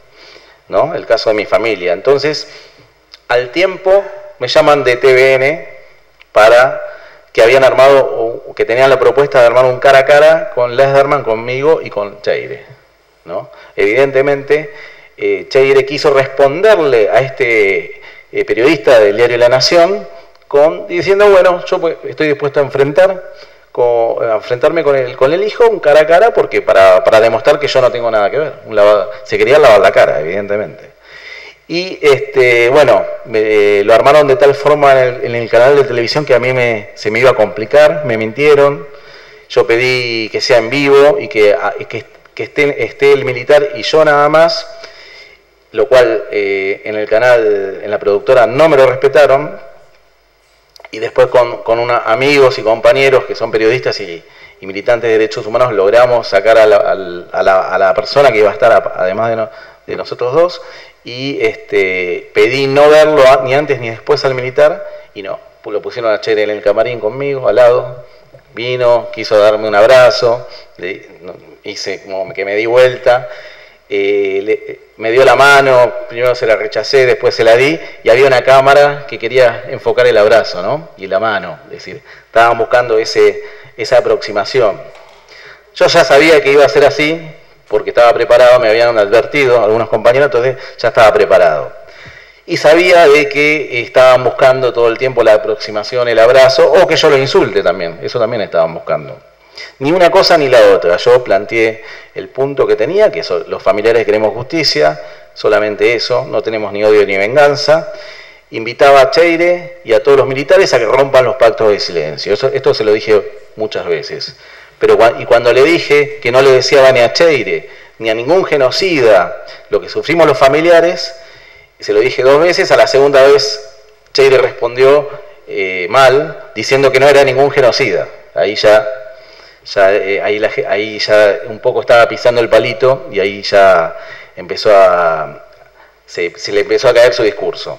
¿no? El caso de mi familia. Entonces, al tiempo me llaman de T V N para que habían armado, o que tenían la propuesta de armar un cara a cara con Lederman, conmigo y con Cheire, ¿no? Evidentemente, eh, Cheire quiso responderle a este eh, periodista del diario La Nación, con, diciendo, bueno, yo pues, estoy dispuesto a enfrentar, con, a enfrentarme con el, con el hijo, un cara a cara, porque para, para demostrar que yo no tengo nada que ver. Un lavado, se quería lavar la cara, evidentemente. Y este, bueno, me, lo armaron de tal forma en el, en el canal de televisión que a mí me, se me iba a complicar, me mintieron. Yo pedí que sea en vivo y que, que, que esté, esté el militar y yo nada más, lo cual eh, en el canal, en la productora, no me lo respetaron. Y después con, con una, amigos y compañeros que son periodistas y, y militantes de derechos humanos logramos sacar a la, a la, a la persona que iba a estar, a, además de, no, de nosotros dos, y este, pedí no verlo ni antes ni después al militar, y no, lo pusieron a Cheire en el camarín conmigo, al lado, vino, quiso darme un abrazo, le, hice como que me di vuelta, eh, le, me dio la mano, primero se la rechacé, después se la di, y había una cámara que quería enfocar el abrazo, ¿no? Y la mano, es decir, estaban buscando ese, esa aproximación. Yo ya sabía que iba a ser así, porque estaba preparado, me habían advertido algunos compañeros, entonces ya estaba preparado. Y sabía de que estaban buscando todo el tiempo la aproximación, el abrazo, o que yo lo insulte también, eso también estaban buscando. Ni una cosa ni la otra, yo planteé el punto que tenía, que son, los familiares queremos justicia, solamente eso, no tenemos ni odio ni venganza. Invitaba a Cheire y a todos los militares a que rompan los pactos de silencio, eso, esto se lo dije muchas veces. Pero, y cuando le dije que no le deseaba ni a Cheire, ni a ningún genocida, lo que sufrimos los familiares, se lo dije dos veces, a la segunda vez Cheire respondió eh, mal, diciendo que no era ningún genocida. Ahí ya, ya, eh, ahí, la, ahí ya un poco estaba pisando el palito y ahí ya empezó a, se, se le empezó a caer su discurso.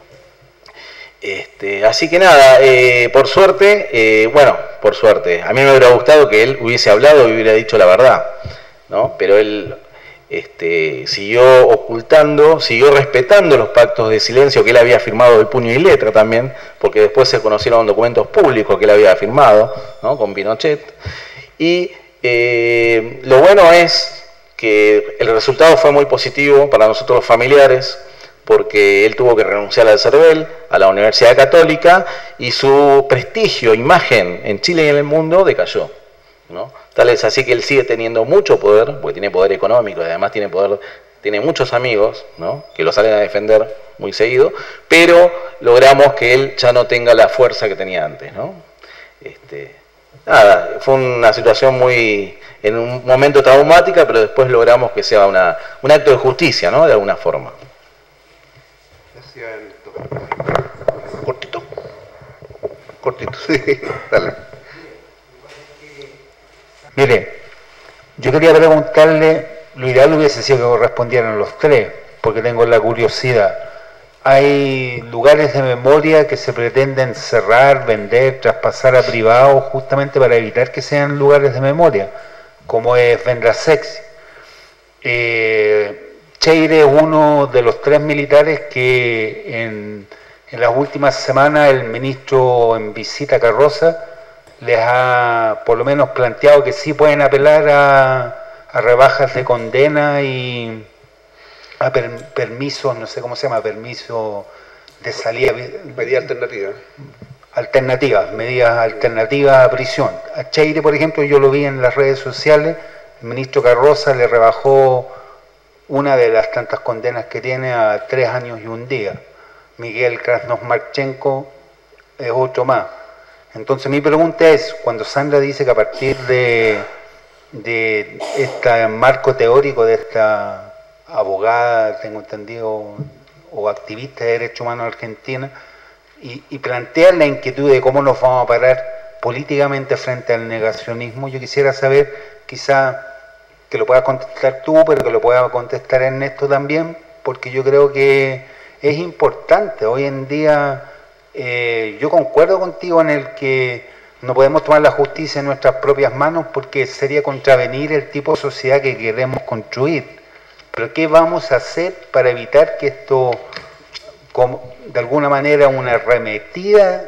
Este, así que nada, eh, por suerte, eh, bueno, por suerte, a mí me hubiera gustado que él hubiese hablado y hubiera dicho la verdad, ¿no? Pero él este, siguió ocultando, siguió respetando los pactos de silencio que él había firmado de puño y letra también, porque después se conocieron documentos públicos que él había firmado, ¿no? Con Pinochet. Y eh, lo bueno es que el resultado fue muy positivo para nosotros los familiares, porque él tuvo que renunciar al CERVEL, a la Universidad Católica, y su prestigio, imagen en Chile y en el mundo decayó, ¿no? Tal es así que él sigue teniendo mucho poder, porque tiene poder económico, y además tiene poder, tiene muchos amigos, ¿no? Que lo salen a defender muy seguido, pero logramos que él ya no tenga la fuerza que tenía antes, ¿no? Este, nada, fue una situación muy, en un momento traumática, pero después logramos que sea una, un acto de justicia, ¿no? De alguna forma. Cortito. Cortito, sí. Dale. Mire, yo quería preguntarle, lo ideal hubiese sido que correspondieran los tres, porque tengo la curiosidad. Hay lugares de memoria que se pretenden cerrar, vender, traspasar a privados justamente para evitar que sean lugares de memoria, como es Vendrasex. Eh, Cheire es uno de los tres militares que en, en las últimas semanas el ministro en visita a Carroza les ha por lo menos planteado que sí pueden apelar a, a rebajas de condena y a per, permisos, no sé cómo se llama, permiso de salida. Medidas alternativas. Alternativas, medidas alternativas a prisión. A Cheire, por ejemplo, yo lo vi en las redes sociales, el ministro Carroza le rebajó una de las tantas condenas que tiene a tres años y un día. Miguel Krasnomarchenko es otro más. Entonces mi pregunta es, cuando Sandra dice que a partir de, de este marco teórico de esta abogada, tengo entendido, o activista de derechos humanos argentina, y, y plantea la inquietud de cómo nos vamos a parar políticamente frente al negacionismo, yo quisiera saber, quizá que lo puedas contestar tú, pero que lo pueda contestar Ernesto también, porque yo creo que es importante. Hoy en día, eh, yo concuerdo contigo en el que no podemos tomar la justicia en nuestras propias manos porque sería contravenir el tipo de sociedad que queremos construir. Pero ¿qué vamos a hacer para evitar que esto, como, de alguna manera, una arremetida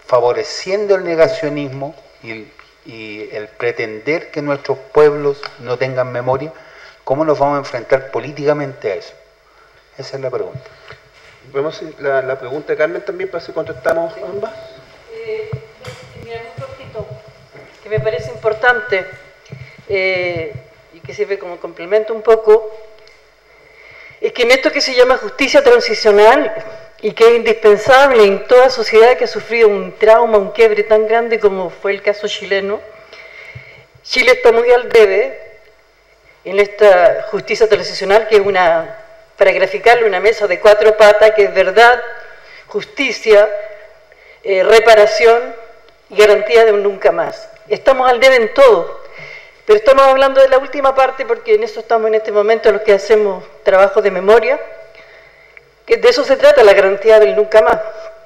favoreciendo el negacionismo y, y el pretender que nuestros pueblos no tengan memoria, ¿cómo nos vamos a enfrentar políticamente a eso? Esa es la pregunta. Vemos la, la pregunta de Carmen también para si contestamos ambas. Eh, mira, un poquito que me parece importante eh, y que sirve como complemento un poco, es que en esto que se llama justicia transicional y que es indispensable en toda sociedad que ha sufrido un trauma, un quiebre tan grande como fue el caso chileno, Chile está muy al debe en esta justicia transicional, que es una, para graficarlo, una mesa de cuatro patas, que es verdad, justicia, eh, reparación y garantía de un nunca más. Estamos al debe en todo. Pero estamos hablando de la última parte porque en eso estamos en este momento los que hacemos trabajo de memoria, que de eso se trata, la garantía del nunca más.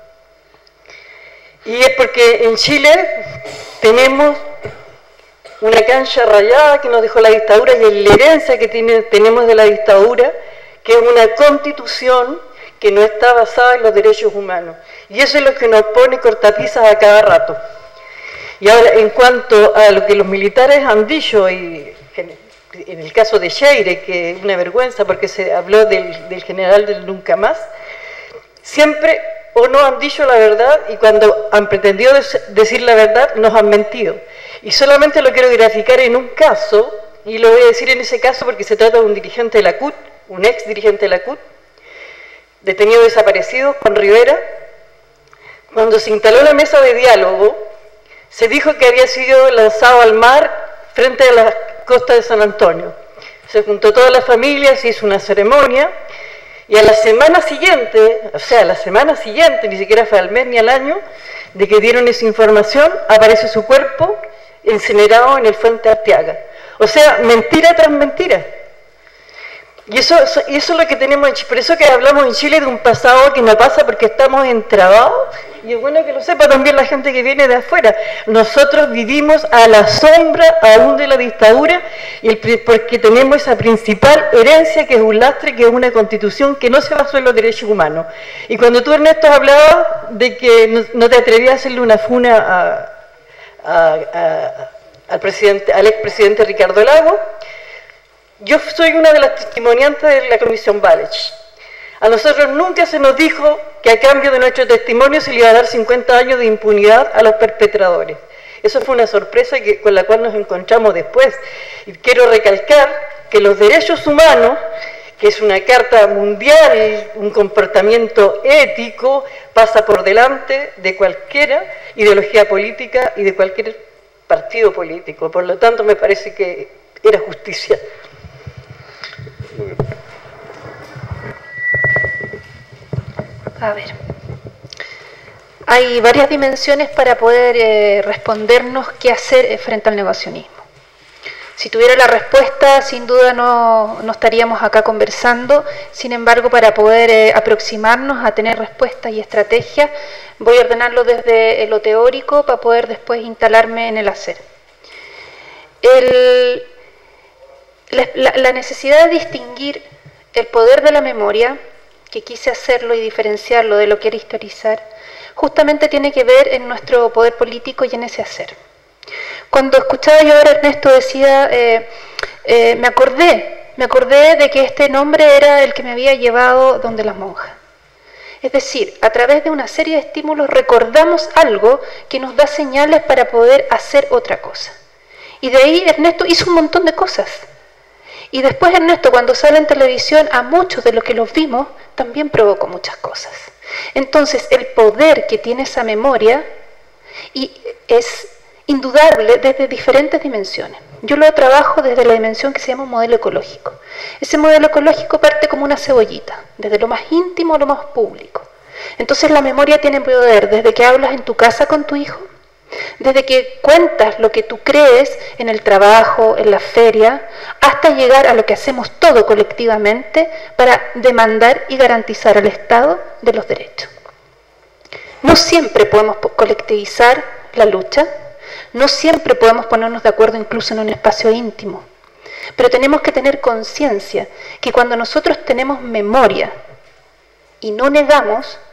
Y es porque en Chile tenemos una cancha rayada que nos dejó la dictadura y en la herencia que tiene, tenemos de la dictadura, que es una constitución que no está basada en los derechos humanos. Y eso es lo que nos pone cortapisas a cada rato. Y ahora, en cuanto a lo que los militares han dicho, y en el caso de Cheire, que es una vergüenza porque se habló del, del general del nunca más, siempre o no han dicho la verdad, y cuando han pretendido decir la verdad, nos han mentido. Y solamente lo quiero graficar en un caso, y lo voy a decir en ese caso porque se trata de un dirigente de la C U T, un ex dirigente de la C U T, detenido desaparecido, Juan Rivera. Cuando se instaló la mesa de diálogo, se dijo que había sido lanzado al mar frente a la costa de San Antonio. Se juntó toda la familia, se hizo una ceremonia, y a la semana siguiente, o sea, a la semana siguiente, ni siquiera fue al mes ni al año, de que dieron esa información, aparece su cuerpo incinerado en el Fuente Arteaga. O sea, mentira tras mentira. Y eso, eso, eso es lo que tenemos en Chile. Por eso que hablamos en Chile de un pasado que no pasa porque estamos entrabados, y es bueno que lo sepa también la gente que viene de afuera. Nosotros vivimos a la sombra aún de la dictadura, y el, porque tenemos esa principal herencia que es un lastre, que es una constitución que no se basó en los derechos humanos. Y cuando tú, Ernesto, hablabas de que no, no te atrevías a hacerle una funa a, a, a, al, presidente, al expresidente Ricardo Lagos, yo soy una de las testimoniantes de la Comisión Walech. A nosotros nunca se nos dijo que a cambio de nuestro testimonio se le iba a dar cincuenta años de impunidad a los perpetradores. Eso fue una sorpresa que, con la cual nos encontramos después. Y quiero recalcar que los derechos humanos, que es una carta mundial, un comportamiento ético, pasa por delante de cualquier ideología política y de cualquier partido político. Por lo tanto, me parece que era justicia. A ver, hay varias dimensiones para poder eh, respondernos qué hacer frente al negacionismo. Si tuviera la respuesta, sin duda no, no estaríamos acá conversando. Sin embargo, para poder eh, aproximarnos a tener respuestas y estrategias, voy a ordenarlo desde lo teórico para poder después instalarme en el hacer. El, la, la necesidad de distinguir el poder de la memoria, que quise hacerlo y diferenciarlo de lo que era historizar, justamente tiene que ver en nuestro poder político y en ese hacer. Cuando escuchaba yo ahora Ernesto decía, eh, eh, me acordé, me acordé de que este nombre era el que me había llevado donde las monjas. Es decir, a través de una serie de estímulos recordamos algo que nos da señales para poder hacer otra cosa. Y de ahí Ernesto hizo un montón de cosas. Y después Ernesto, cuando sale en televisión, a muchos de los que los vimos, también provocó muchas cosas. Entonces, el poder que tiene esa memoria y es indudable desde diferentes dimensiones. Yo lo trabajo desde la dimensión que se llama un modelo ecológico. Ese modelo ecológico parte como una cebollita, desde lo más íntimo a lo más público. Entonces, la memoria tiene poder desde que hablas en tu casa con tu hijo, desde que cuentas lo que tú crees en el trabajo, en la feria, hasta llegar a lo que hacemos todo colectivamente para demandar y garantizar al Estado de los derechos. No siempre podemos colectivizar la lucha, no siempre podemos ponernos de acuerdo incluso en un espacio íntimo, pero tenemos que tener conciencia que cuando nosotros tenemos memoria y no negamos,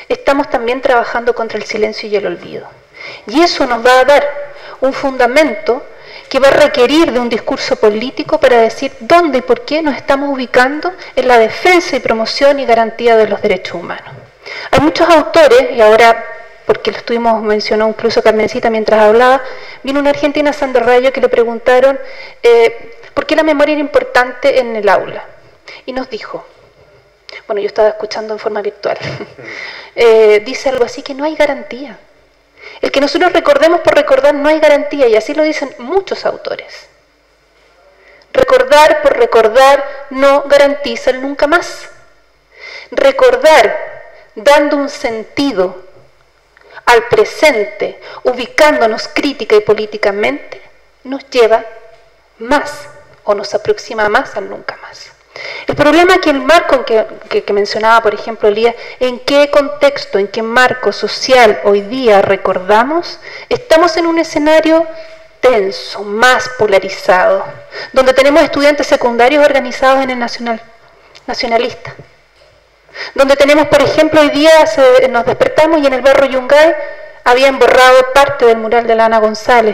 estamos también trabajando contra el silencio y el olvido. Y eso nos va a dar un fundamento que va a requerir de un discurso político para decir dónde y por qué nos estamos ubicando en la defensa y promoción y garantía de los derechos humanos. Hay muchos autores, y ahora, porque lo estuvimos, mencionó incluso Carmencita mientras hablaba, vino una argentina, Sandra Rayo, que le preguntaron eh, por qué la memoria era importante en el aula. Y nos dijo, bueno, yo estaba escuchando en forma virtual, eh, dice algo así que no hay garantía. El que nosotros recordemos por recordar no hay garantía, y así lo dicen muchos autores. Recordar por recordar no garantiza el nunca más. Recordar dando un sentido al presente, ubicándonos crítica y políticamente, nos lleva más o nos aproxima más al nunca más. El problema es que el marco que, que, que mencionaba, por ejemplo, Elías, en qué contexto, en qué marco social hoy día recordamos, estamos en un escenario tenso, más polarizado, donde tenemos estudiantes secundarios organizados en el nacional, nacionalista, donde tenemos, por ejemplo, hoy día se, nos despertamos y en el barrio Yungay habían borrado parte del mural de la Ana González,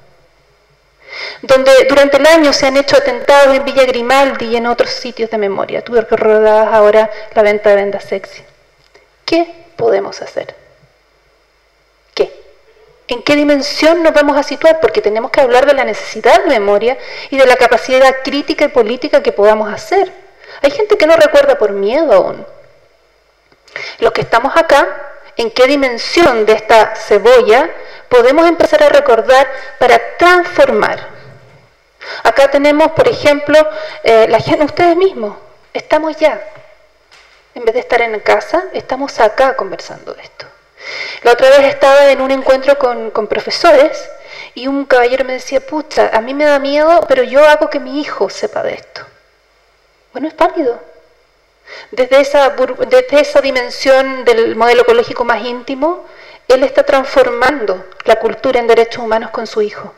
donde durante el año se han hecho atentados en Villa Grimaldi y en otros sitios de memoria. Tú recordabas ahora la venta de vendas sexy. ¿Qué podemos hacer? ¿Qué? ¿En qué dimensión nos vamos a situar? Porque tenemos que hablar de la necesidad de memoria y de la capacidad crítica y política que podamos hacer. Hay gente que no recuerda por miedo aún. Los que estamos acá, ¿en qué dimensión de esta cebolla podemos empezar a recordar para transformar? Acá tenemos, por ejemplo, eh, la gente, ustedes mismos, estamos ya. En vez de estar en casa, estamos acá conversando de esto. La otra vez estaba en un encuentro con, con profesores y un caballero me decía, pucha, a mí me da miedo, pero yo hago que mi hijo sepa de esto. Bueno, es válido. Desde esa, desde esa dimensión del modelo ecológico más íntimo, él está transformando la cultura en derechos humanos con su hijo.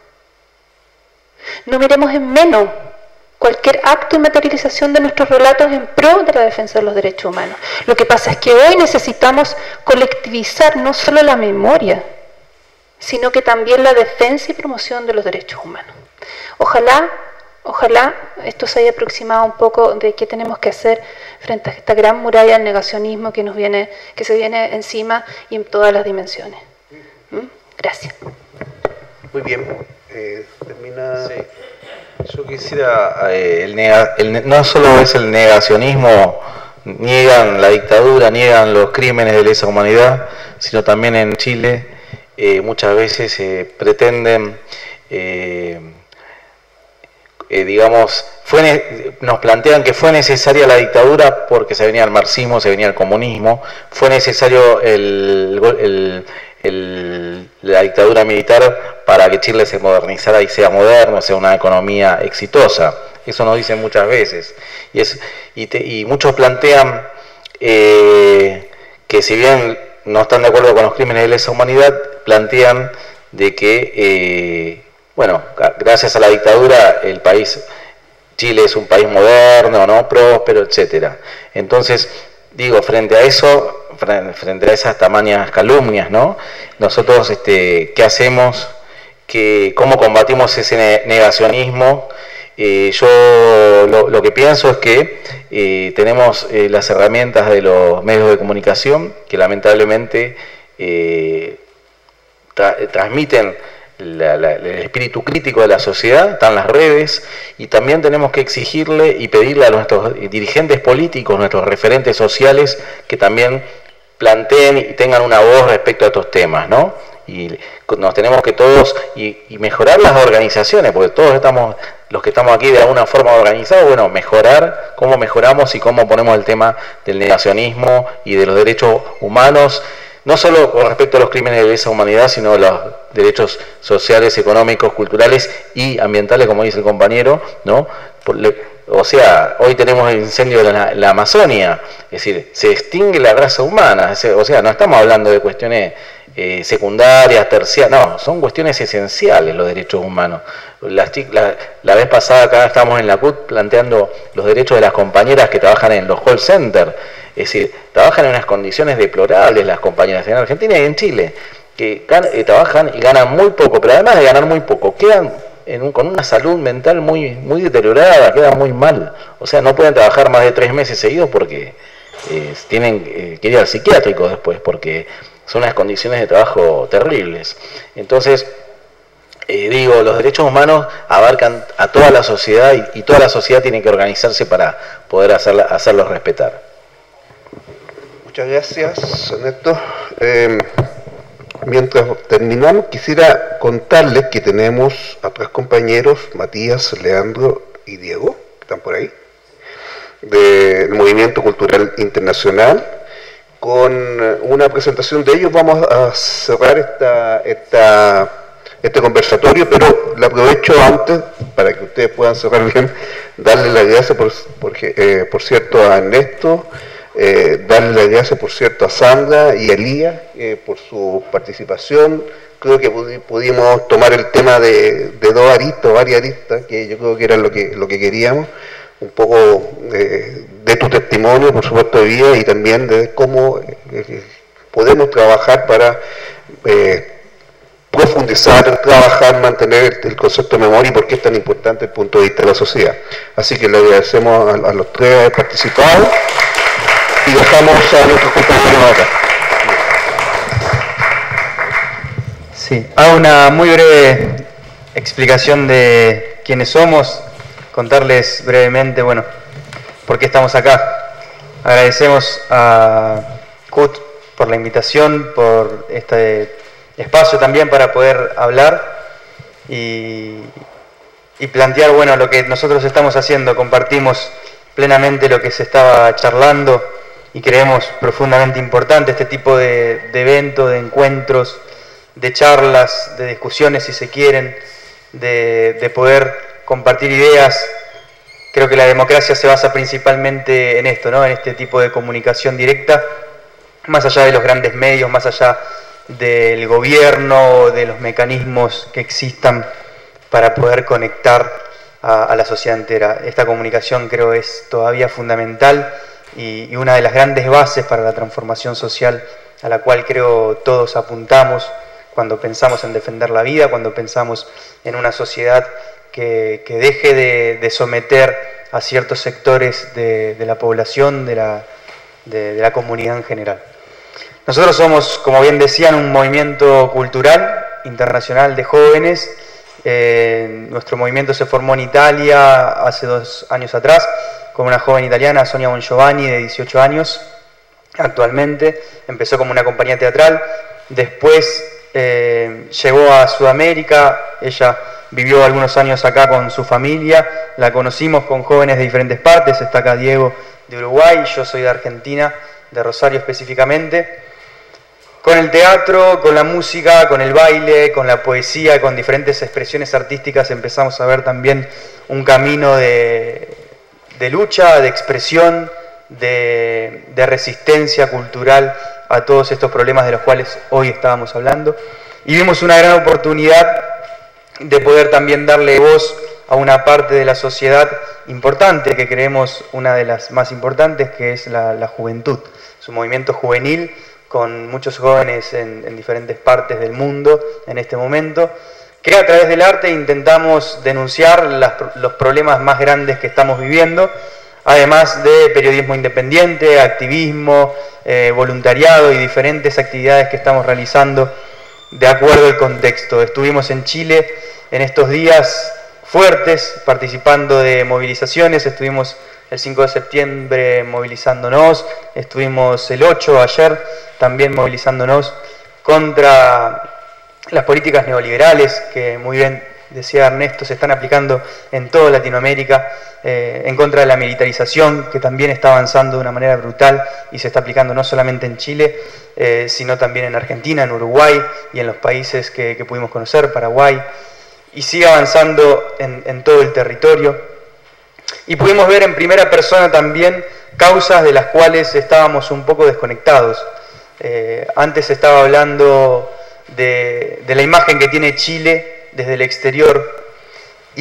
No miremos en menos cualquier acto y materialización de nuestros relatos en pro de la defensa de los derechos humanos. Lo que pasa es que hoy necesitamos colectivizar no solo la memoria, sino que también la defensa y promoción de los derechos humanos. Ojalá, ojalá esto se haya aproximado un poco de qué tenemos que hacer frente a esta gran muralla del negacionismo que nos viene, que se viene encima y en todas las dimensiones. ¿Mm? Gracias. Muy bien. Eh, termina. Sí. Yo quisiera, eh, el nega, el, no solo es el negacionismo, niegan la dictadura, niegan los crímenes de lesa humanidad, sino también en Chile eh, muchas veces eh, pretenden, eh, eh, digamos, fue, nos plantean que fue necesaria la dictadura porque se venía el marxismo, se venía el comunismo, fue necesario el, el, el, la dictadura militar para que Chile se modernizara y sea moderno, sea una economía exitosa. Eso nos dicen muchas veces. Y, es, y, te, y muchos plantean eh, que si bien no están de acuerdo con los crímenes de lesa humanidad, plantean de que, eh, bueno, gracias a la dictadura el país, Chile es un país moderno, ¿no?, próspero, etcétera. Entonces, digo, frente a eso, frente a esas tamañas calumnias, ¿no?, nosotros, este, ¿qué hacemos? Que, ¿cómo combatimos ese negacionismo? Eh, yo lo, lo que pienso es que eh, tenemos eh, las herramientas de los medios de comunicación que lamentablemente eh, tra transmiten la, la, el espíritu crítico de la sociedad, están las redes, y también tenemos que exigirle y pedirle a nuestros dirigentes políticos, nuestros referentes sociales, que también planteen y tengan una voz respecto a estos temas, ¿no? Y nos tenemos que todos, y, y mejorar las organizaciones, porque todos estamos, los que estamos aquí de alguna forma organizados, bueno, mejorar, cómo mejoramos y cómo ponemos el tema del negacionismo y de los derechos humanos, no solo con respecto a los crímenes de lesa humanidad, sino los derechos sociales, económicos, culturales y ambientales, como dice el compañero, ¿no? Por, o sea, hoy tenemos el incendio de la, la Amazonia, es decir, se extingue la raza humana, o sea, no estamos hablando de cuestiones Eh, secundarias, terciarias, no, son cuestiones esenciales los derechos humanos. La, la, la vez pasada acá estábamos en la C U T planteando los derechos de las compañeras que trabajan en los call centers. Es decir, trabajan en unas condiciones deplorables las compañeras en Argentina y en Chile, que eh, trabajan y ganan muy poco, pero además de ganar muy poco, quedan en un, con una salud mental muy, muy deteriorada, quedan muy mal. O sea, no pueden trabajar más de tres meses seguidos porque eh, tienen eh, que ir al psiquiátrico después, porque son unas condiciones de trabajo terribles. Entonces, eh, digo, los derechos humanos abarcan a toda la sociedad y, y toda la sociedad tiene que organizarse para poder hacerla, hacerlos respetar. Muchas gracias, Ernesto. Eh, mientras terminamos, quisiera contarles que tenemos a tres compañeros, Matías, Leandro y Diego, que están por ahí, del Movimiento Cultural Internacional. Con una presentación de ellos vamos a cerrar esta, esta, este conversatorio, pero le aprovecho antes, para que ustedes puedan cerrar bien, darle las gracias, por, por, eh, por cierto, a Ernesto, eh, darle las gracias, por cierto, a Sandra y a Elías eh, por su participación. Creo que pudi pudimos tomar el tema de, de dos aristas, varias aristas, que yo creo que era lo que, lo que queríamos. Un poco eh, de tu testimonio, por supuesto, de vida, y también de cómo eh, podemos trabajar para eh, profundizar, trabajar, mantener el, el concepto de memoria y por qué es tan importante el punto de vista de la sociedad. Así que le agradecemos a, a los tres haber participado y dejamos a nuestros compañeros acá. Sí, hago una muy breve explicación de quiénes somos. Contarles brevemente, bueno, por qué estamos acá. Agradecemos a C U T por la invitación, por este espacio también para poder hablar y, y plantear, bueno, lo que nosotros estamos haciendo. Compartimos plenamente lo que se estaba charlando y creemos profundamente importante este tipo de, de eventos, de encuentros, de charlas, de discusiones, si se quieren, de, de poder compartir ideas. Creo que la democracia se basa principalmente en esto, ¿no? En este tipo de comunicación directa, más allá de los grandes medios, más allá del gobierno, de los mecanismos que existan para poder conectar a, a la sociedad entera. Esta comunicación creo es todavía fundamental y, y una de las grandes bases para la transformación social a la cual creo todos apuntamos cuando pensamos en defender la vida, cuando pensamos en una sociedad Que, que deje de, de someter a ciertos sectores de, de la población, de la, de, de la comunidad en general. Nosotros somos, como bien decían, un movimiento cultural internacional de jóvenes. Eh, nuestro movimiento se formó en Italia hace dos años atrás, con una joven italiana, Sonia Bongiovanni, de dieciocho años, actualmente. Empezó como una compañía teatral, después eh, llegó a Sudamérica. Ella vivió algunos años acá con su familia, la conocimos con jóvenes de diferentes partes. Está acá Diego de Uruguay, yo soy de Argentina, de Rosario específicamente. Con el teatro, con la música, con el baile, con la poesía, con diferentes expresiones artísticas empezamos a ver también un camino de, de lucha, de expresión, de, de resistencia cultural a todos estos problemas de los cuales hoy estábamos hablando. Y vimos una gran oportunidad de poder también darle voz a una parte de la sociedad importante, que creemos una de las más importantes, que es la, la juventud. Es un movimiento juvenil con muchos jóvenes en, en diferentes partes del mundo en este momento, que a través del arte intentamos denunciar las, los problemas más grandes que estamos viviendo, además de periodismo independiente, activismo, eh, voluntariado y diferentes actividades que estamos realizando de acuerdo al contexto. Estuvimos en Chile en estos días fuertes, participando de movilizaciones. Estuvimos el cinco de septiembre movilizándonos, estuvimos el ocho ayer también movilizándonos contra las políticas neoliberales que, muy bien decía Ernesto, se están aplicando en toda Latinoamérica, eh, en contra de la militarización, que también está avanzando de una manera brutal y se está aplicando no solamente en Chile, eh, sino también en Argentina, en Uruguay y en los países que, que pudimos conocer, Paraguay, y sigue avanzando en, en todo el territorio. Y pudimos ver en primera persona también causas de las cuales estábamos un poco desconectados. Eh, antes estaba hablando de, de la imagen que tiene Chile desde el exterior,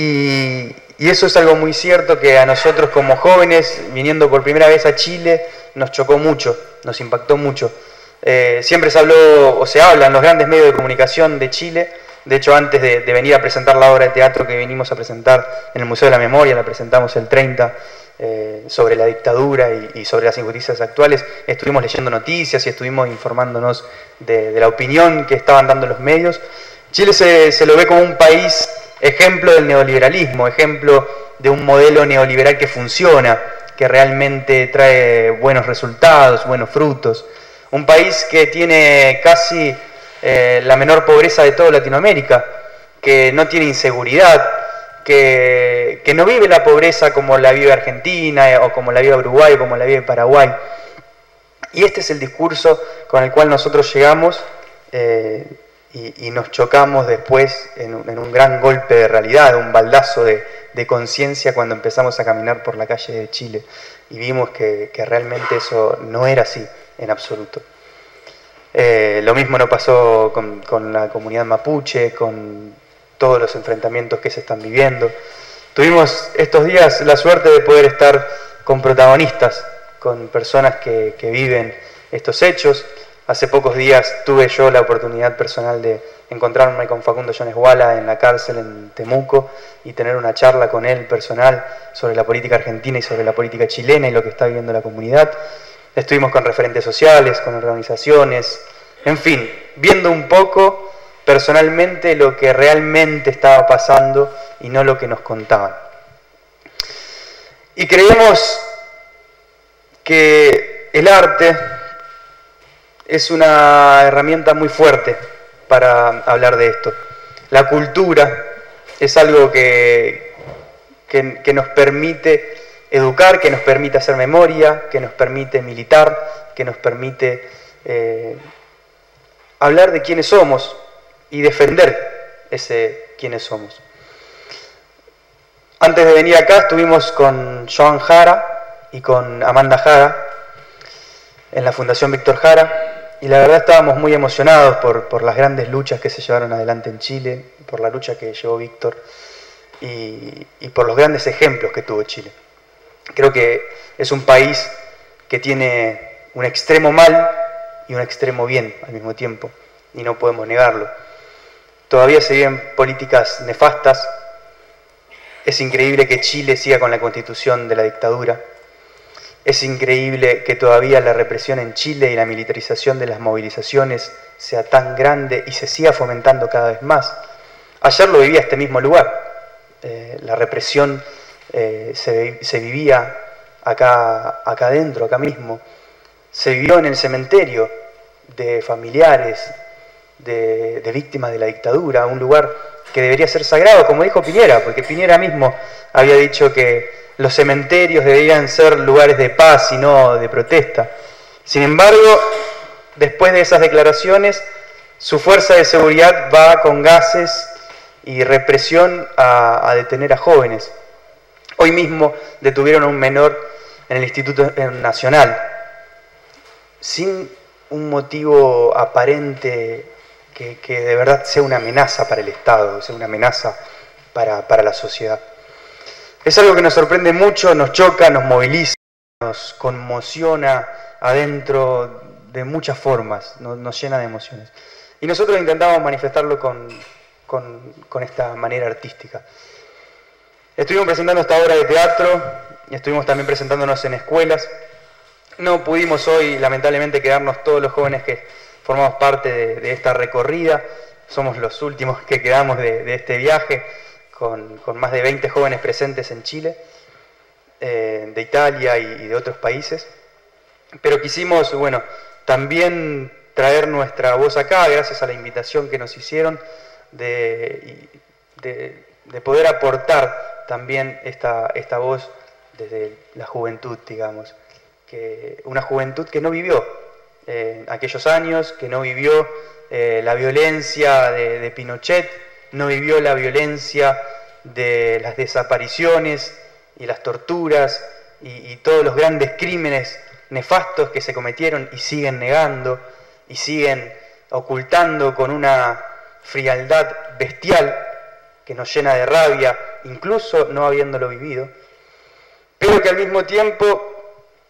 y, y eso es algo muy cierto, que a nosotros como jóvenes, viniendo por primera vez a Chile, nos chocó mucho, nos impactó mucho. Eh, siempre se habló, o se habla en los grandes medios de comunicación de Chile. De hecho, antes de, de venir a presentar la obra de teatro que venimos a presentar en el Museo de la Memoria, la presentamos el treinta, eh, sobre la dictadura y, y sobre las injusticias actuales, estuvimos leyendo noticias y estuvimos informándonos de, de la opinión que estaban dando los medios. Chile se, se lo ve como un país ejemplo del neoliberalismo, ejemplo de un modelo neoliberal que funciona, que realmente trae buenos resultados, buenos frutos. Un país que tiene casi eh, la menor pobreza de toda Latinoamérica, que no tiene inseguridad, que, que no vive la pobreza como la vive Argentina, eh, o como la vive Uruguay, o como la vive Paraguay. Y este es el discurso con el cual nosotros llegamos eh, y, y nos chocamos después en un, en un gran golpe de realidad, un baldazo de, de conciencia cuando empezamos a caminar por la calle de Chile y vimos que, que realmente eso no era así en absoluto. Eh, lo mismo nos pasó con, con la comunidad mapuche, con todos los enfrentamientos que se están viviendo. Tuvimos estos días la suerte de poder estar con protagonistas, con personas que, que viven estos hechos. Hace pocos días tuve yo la oportunidad personal de encontrarme con Facundo Jones Wala en la cárcel en Temuco y tener una charla con él personal sobre la política argentina y sobre la política chilena y lo que está viviendo la comunidad. Estuvimos con referentes sociales, con organizaciones, en fin, viendo un poco personalmente lo que realmente estaba pasando y no lo que nos contaban. Y creemos que el arte es una herramienta muy fuerte para hablar de esto. La cultura es algo que, que, que nos permite educar, que nos permite hacer memoria, que nos permite militar, que nos permite eh, hablar de quiénes somos y defender ese quiénes somos. Antes de venir acá estuvimos con Joan Jara y con Amanda Jara en la Fundación Víctor Jara y la verdad estábamos muy emocionados por, por las grandes luchas que se llevaron adelante en Chile, por la lucha que llevó Víctor y, y por los grandes ejemplos que tuvo Chile. Creo que es un país que tiene un extremo mal y un extremo bien al mismo tiempo, y no podemos negarlo. Todavía se viven políticas nefastas. Es increíble que Chile siga con la constitución de la dictadura. Es increíble que todavía la represión en Chile y la militarización de las movilizaciones sea tan grande y se siga fomentando cada vez más. Ayer lo vivía este mismo lugar. Eh, la represión Eh, se, se vivía acá, acá adentro, acá mismo. Se vivió en el cementerio de familiares, de, de víctimas de la dictadura, un lugar que debería ser sagrado, como dijo Piñera, porque Piñera mismo había dicho que los cementerios deberían ser lugares de paz y no de protesta. Sin embargo, después de esas declaraciones, su fuerza de seguridad va con gases y represión a, a detener a jóvenes. Hoy mismo detuvieron a un menor en el Instituto Nacional, sin un motivo aparente que, que de verdad sea una amenaza para el Estado, sea una amenaza para, para la sociedad. Es algo que nos sorprende mucho, nos choca, nos moviliza, nos conmociona adentro de muchas formas, nos, nos llena de emociones. Y nosotros intentamos manifestarlo con, con, con esta manera artística. Estuvimos presentando esta obra de teatro y estuvimos también presentándonos en escuelas. No pudimos hoy, lamentablemente, quedarnos todos los jóvenes que formamos parte de, de esta recorrida. Somos los últimos que quedamos de, de este viaje, con, con más de veinte jóvenes presentes en Chile, eh, de Italia y, y de otros países. Pero quisimos, bueno, también traer nuestra voz acá, gracias a la invitación que nos hicieron, de, de, de poder aportar también esta, esta voz desde la juventud, digamos, que una juventud que no vivió eh, aquellos años, que no vivió eh, la violencia de, de Pinochet, no vivió la violencia de las desapariciones y las torturas y, y todos los grandes crímenes nefastos que se cometieron y siguen negando y siguen ocultando con una frialdad bestial que nos llena de rabia, incluso no habiéndolo vivido, pero que al mismo tiempo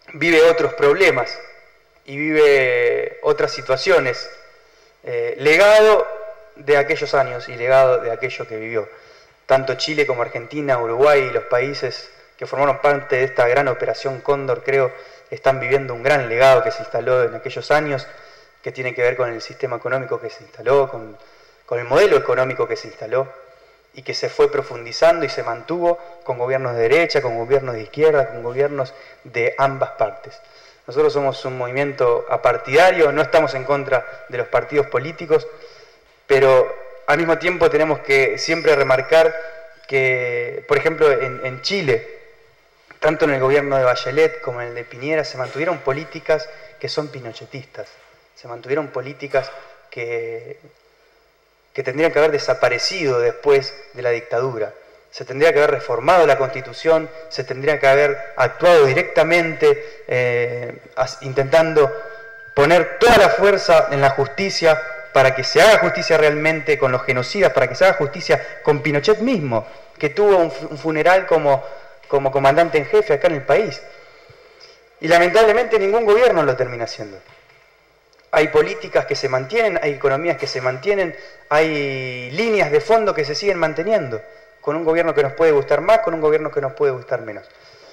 vive otros problemas y vive otras situaciones. Eh, legado de aquellos años y legado de aquello que vivió. Tanto Chile como Argentina, Uruguay y los países que formaron parte de esta gran operación Cóndor, creo, están viviendo un gran legado que se instaló en aquellos años, que tiene que ver con el sistema económico que se instaló, con, con el modelo económico que se instaló y que se fue profundizando y se mantuvo con gobiernos de derecha, con gobiernos de izquierda, con gobiernos de ambas partes. Nosotros somos un movimiento apartidario, no estamos en contra de los partidos políticos, pero al mismo tiempo tenemos que siempre remarcar que, por ejemplo, en, en Chile, tanto en el gobierno de Bachelet como en el de Piñera, se mantuvieron políticas que son pinochetistas, se mantuvieron políticas que, que tendrían que haber desaparecido después de la dictadura. Se tendría que haber reformado la Constitución, se tendría que haber actuado directamente, eh, intentando poner toda la fuerza en la justicia para que se haga justicia realmente con los genocidas, para que se haga justicia con Pinochet mismo, que tuvo un, un funeral como, como comandante en jefe acá en el país. Y lamentablemente ningún gobierno lo termina haciendo. Hay políticas que se mantienen, hay economías que se mantienen, hay líneas de fondo que se siguen manteniendo, con un gobierno que nos puede gustar más, con un gobierno que nos puede gustar menos.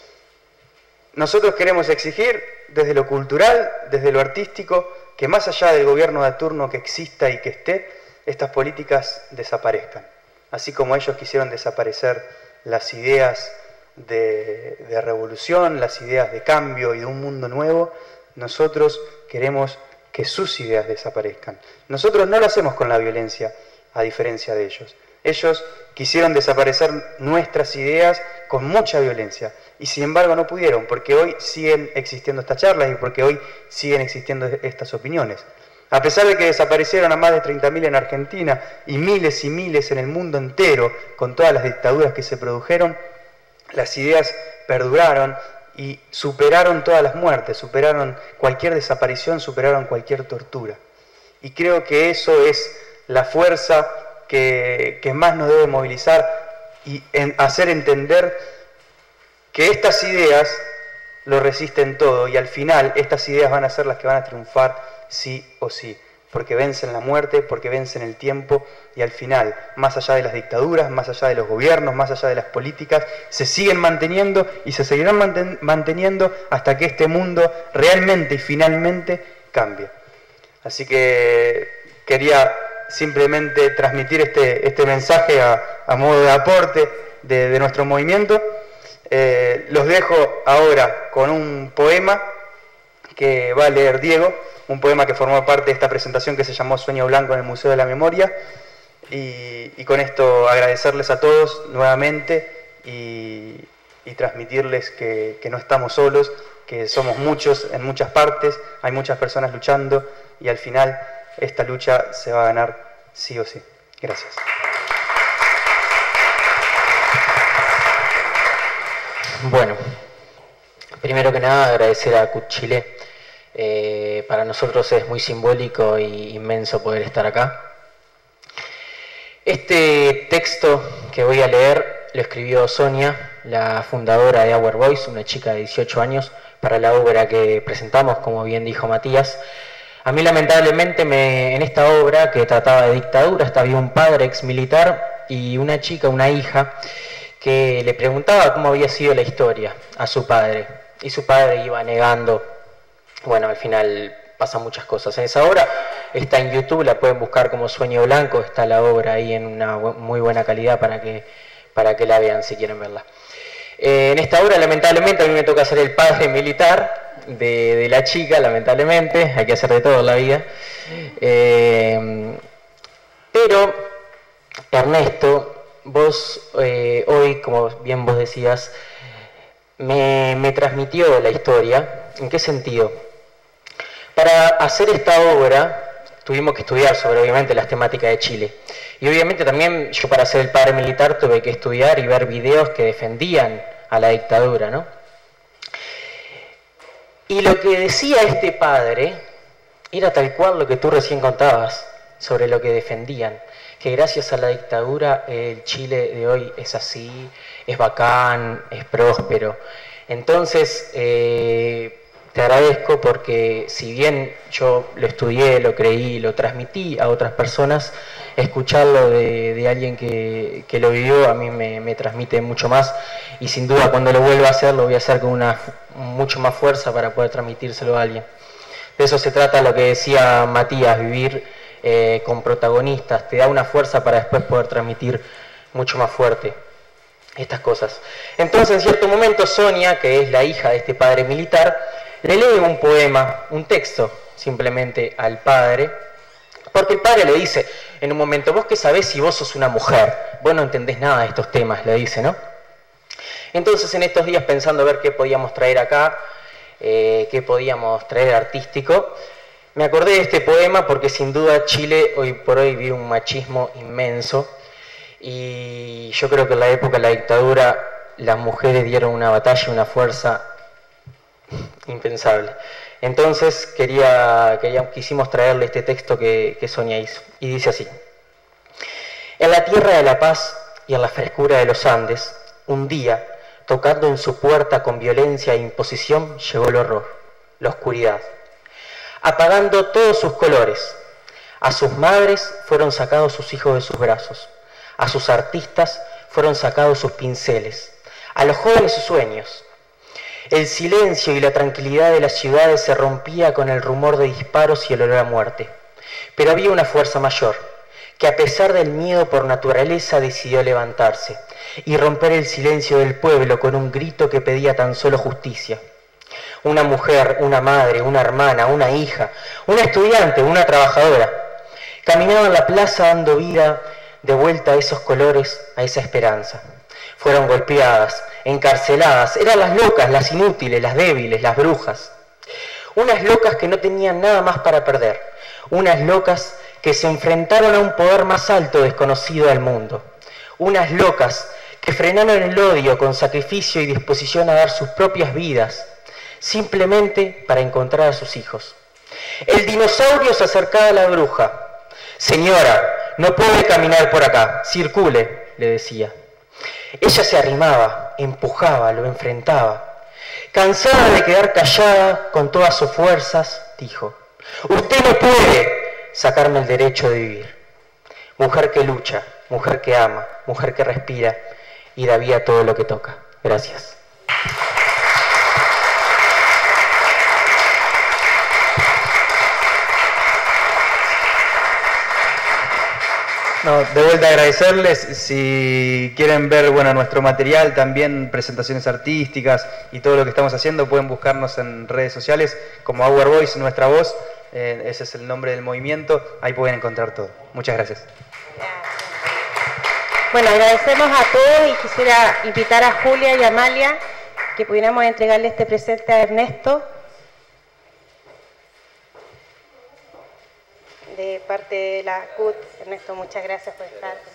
Nosotros queremos exigir desde lo cultural, desde lo artístico, que más allá del gobierno de turno que exista y que esté, estas políticas desaparezcan. Así como ellos quisieron desaparecer las ideas de, de revolución, las ideas de cambio y de un mundo nuevo, nosotros queremos que sus ideas desaparezcan. Nosotros no lo hacemos con la violencia, a diferencia de ellos. Ellos quisieron desaparecer nuestras ideas con mucha violencia y sin embargo no pudieron, porque hoy siguen existiendo estas charlas y porque hoy siguen existiendo estas opiniones. A pesar de que desaparecieron a más de treinta mil en Argentina y miles y miles en el mundo entero con todas las dictaduras que se produjeron, las ideas perduraron y superaron todas las muertes, superaron cualquier desaparición, superaron cualquier tortura. Y creo que eso es la fuerza que, que más nos debe movilizar y en hacer entender que estas ideas lo resisten todo y al final estas ideas van a ser las que van a triunfar sí o sí, porque vencen la muerte, porque vencen el tiempo y al final, más allá de las dictaduras, más allá de los gobiernos, más allá de las políticas, se siguen manteniendo y se seguirán manten- manteniendo hasta que este mundo realmente y finalmente cambie. Así que quería simplemente transmitir este, este mensaje a, a modo de aporte de, de nuestro movimiento. Eh, los dejo ahora con un poema que va a leer Diego, un poema que formó parte de esta presentación que se llamó Sueño Blanco en el Museo de la Memoria, y, y con esto agradecerles a todos nuevamente y, y transmitirles que, que no estamos solos, que somos muchos en muchas partes, hay muchas personas luchando y al final esta lucha se va a ganar sí o sí. Gracias. Bueno, primero que nada agradecer a C U T Chile. Eh, para nosotros es muy simbólico e inmenso poder estar acá. Este texto que voy a leer lo escribió Sonia, la fundadora de Our Voice, una chica de dieciocho años, para la obra que presentamos, como bien dijo Matías. A mí lamentablemente me, en esta obra que trataba de dictadura había un padre ex militar y una chica, una hija, que le preguntaba cómo había sido la historia a su padre y su padre iba negando. Bueno, al final pasan muchas cosas. En esa obra está en YouTube, la pueden buscar como Sueño Blanco, está la obra ahí en una muy buena calidad para que, para que la vean si quieren verla. Eh, en esta obra lamentablemente a mí me toca ser el padre militar de, de la chica, lamentablemente, hay que hacer de todo en la vida. Eh, pero Ernesto, vos eh, hoy, como bien vos decías, me, me transmitió la historia. ¿En qué sentido? Para hacer esta obra tuvimos que estudiar sobre, obviamente, las temáticas de Chile. Y obviamente también yo para ser el padre militar tuve que estudiar y ver videos que defendían a la dictadura, ¿no? Y lo que decía este padre era tal cual lo que tú recién contabas sobre lo que defendían. Que gracias a la dictadura el Chile de hoy es así, es bacán, es próspero. Entonces, eh, te agradezco porque si bien yo lo estudié, lo creí, lo transmití a otras personas, escucharlo de, de alguien que, que lo vivió a mí me, me transmite mucho más, y sin duda cuando lo vuelva a hacer lo voy a hacer con una mucho más fuerza para poder transmitírselo a alguien. De eso se trata lo que decía Matías, vivir eh, con protagonistas, te da una fuerza para después poder transmitir mucho más fuerte estas cosas. Entonces en cierto momento Sonia, que es la hija de este padre militar, le lee un poema, un texto simplemente al padre, porque el padre le dice en un momento, vos qué sabés si vos sos una mujer, vos no entendés nada de estos temas, le dice, ¿no? Entonces en estos días pensando a ver qué podíamos traer acá, eh, qué podíamos traer artístico, me acordé de este poema porque sin duda Chile hoy por hoy vive un machismo inmenso, y yo creo que en la época de la dictadura las mujeres dieron una batalla, una fuerza impensable. Entonces quería, quería, quisimos traerle este texto que, que Sonia hizo, y dice así: en la tierra de la paz y en la frescura de los Andes, un día, tocando en su puerta con violencia e imposición, llegó el horror, la oscuridad, apagando todos sus colores. A sus madres fueron sacados sus hijos de sus brazos, a sus artistas fueron sacados sus pinceles, a los jóvenes sus sueños. El silencio y la tranquilidad de las ciudades se rompía con el rumor de disparos y el olor a muerte. Pero había una fuerza mayor, que a pesar del miedo por naturaleza decidió levantarse y romper el silencio del pueblo con un grito que pedía tan solo justicia. Una mujer, una madre, una hermana, una hija, una estudiante, una trabajadora, caminaban en la plaza dando vida de vuelta a esos colores, a esa esperanza. Fueron golpeadas, encarceladas, eran las locas, las inútiles, las débiles, las brujas. Unas locas que no tenían nada más para perder, unas locas que se enfrentaron a un poder más alto desconocido del mundo, unas locas que frenaron el odio con sacrificio y disposición a dar sus propias vidas, simplemente para encontrar a sus hijos. El dinosaurio se acercaba a la bruja. Señora, no puede caminar por acá, circule, le decía. Ella se arrimaba, empujaba, lo enfrentaba. Cansada de quedar callada con todas sus fuerzas, dijo: usted no puede sacarme el derecho de vivir. Mujer que lucha, mujer que ama, mujer que respira y da vida a todo lo que toca. Gracias. No, de vuelta agradecerles. Si quieren ver bueno, nuestro material, también presentaciones artísticas y todo lo que estamos haciendo, pueden buscarnos en redes sociales como Our Voice, nuestra voz. Eh, ese es el nombre del movimiento. Ahí pueden encontrar todo. Muchas gracias. Bueno, agradecemos a todos y quisiera invitar a Julia y a Amalia que pudiéramos entregarle este presente a Ernesto de parte de la C U T. Ernesto, muchas gracias por estar.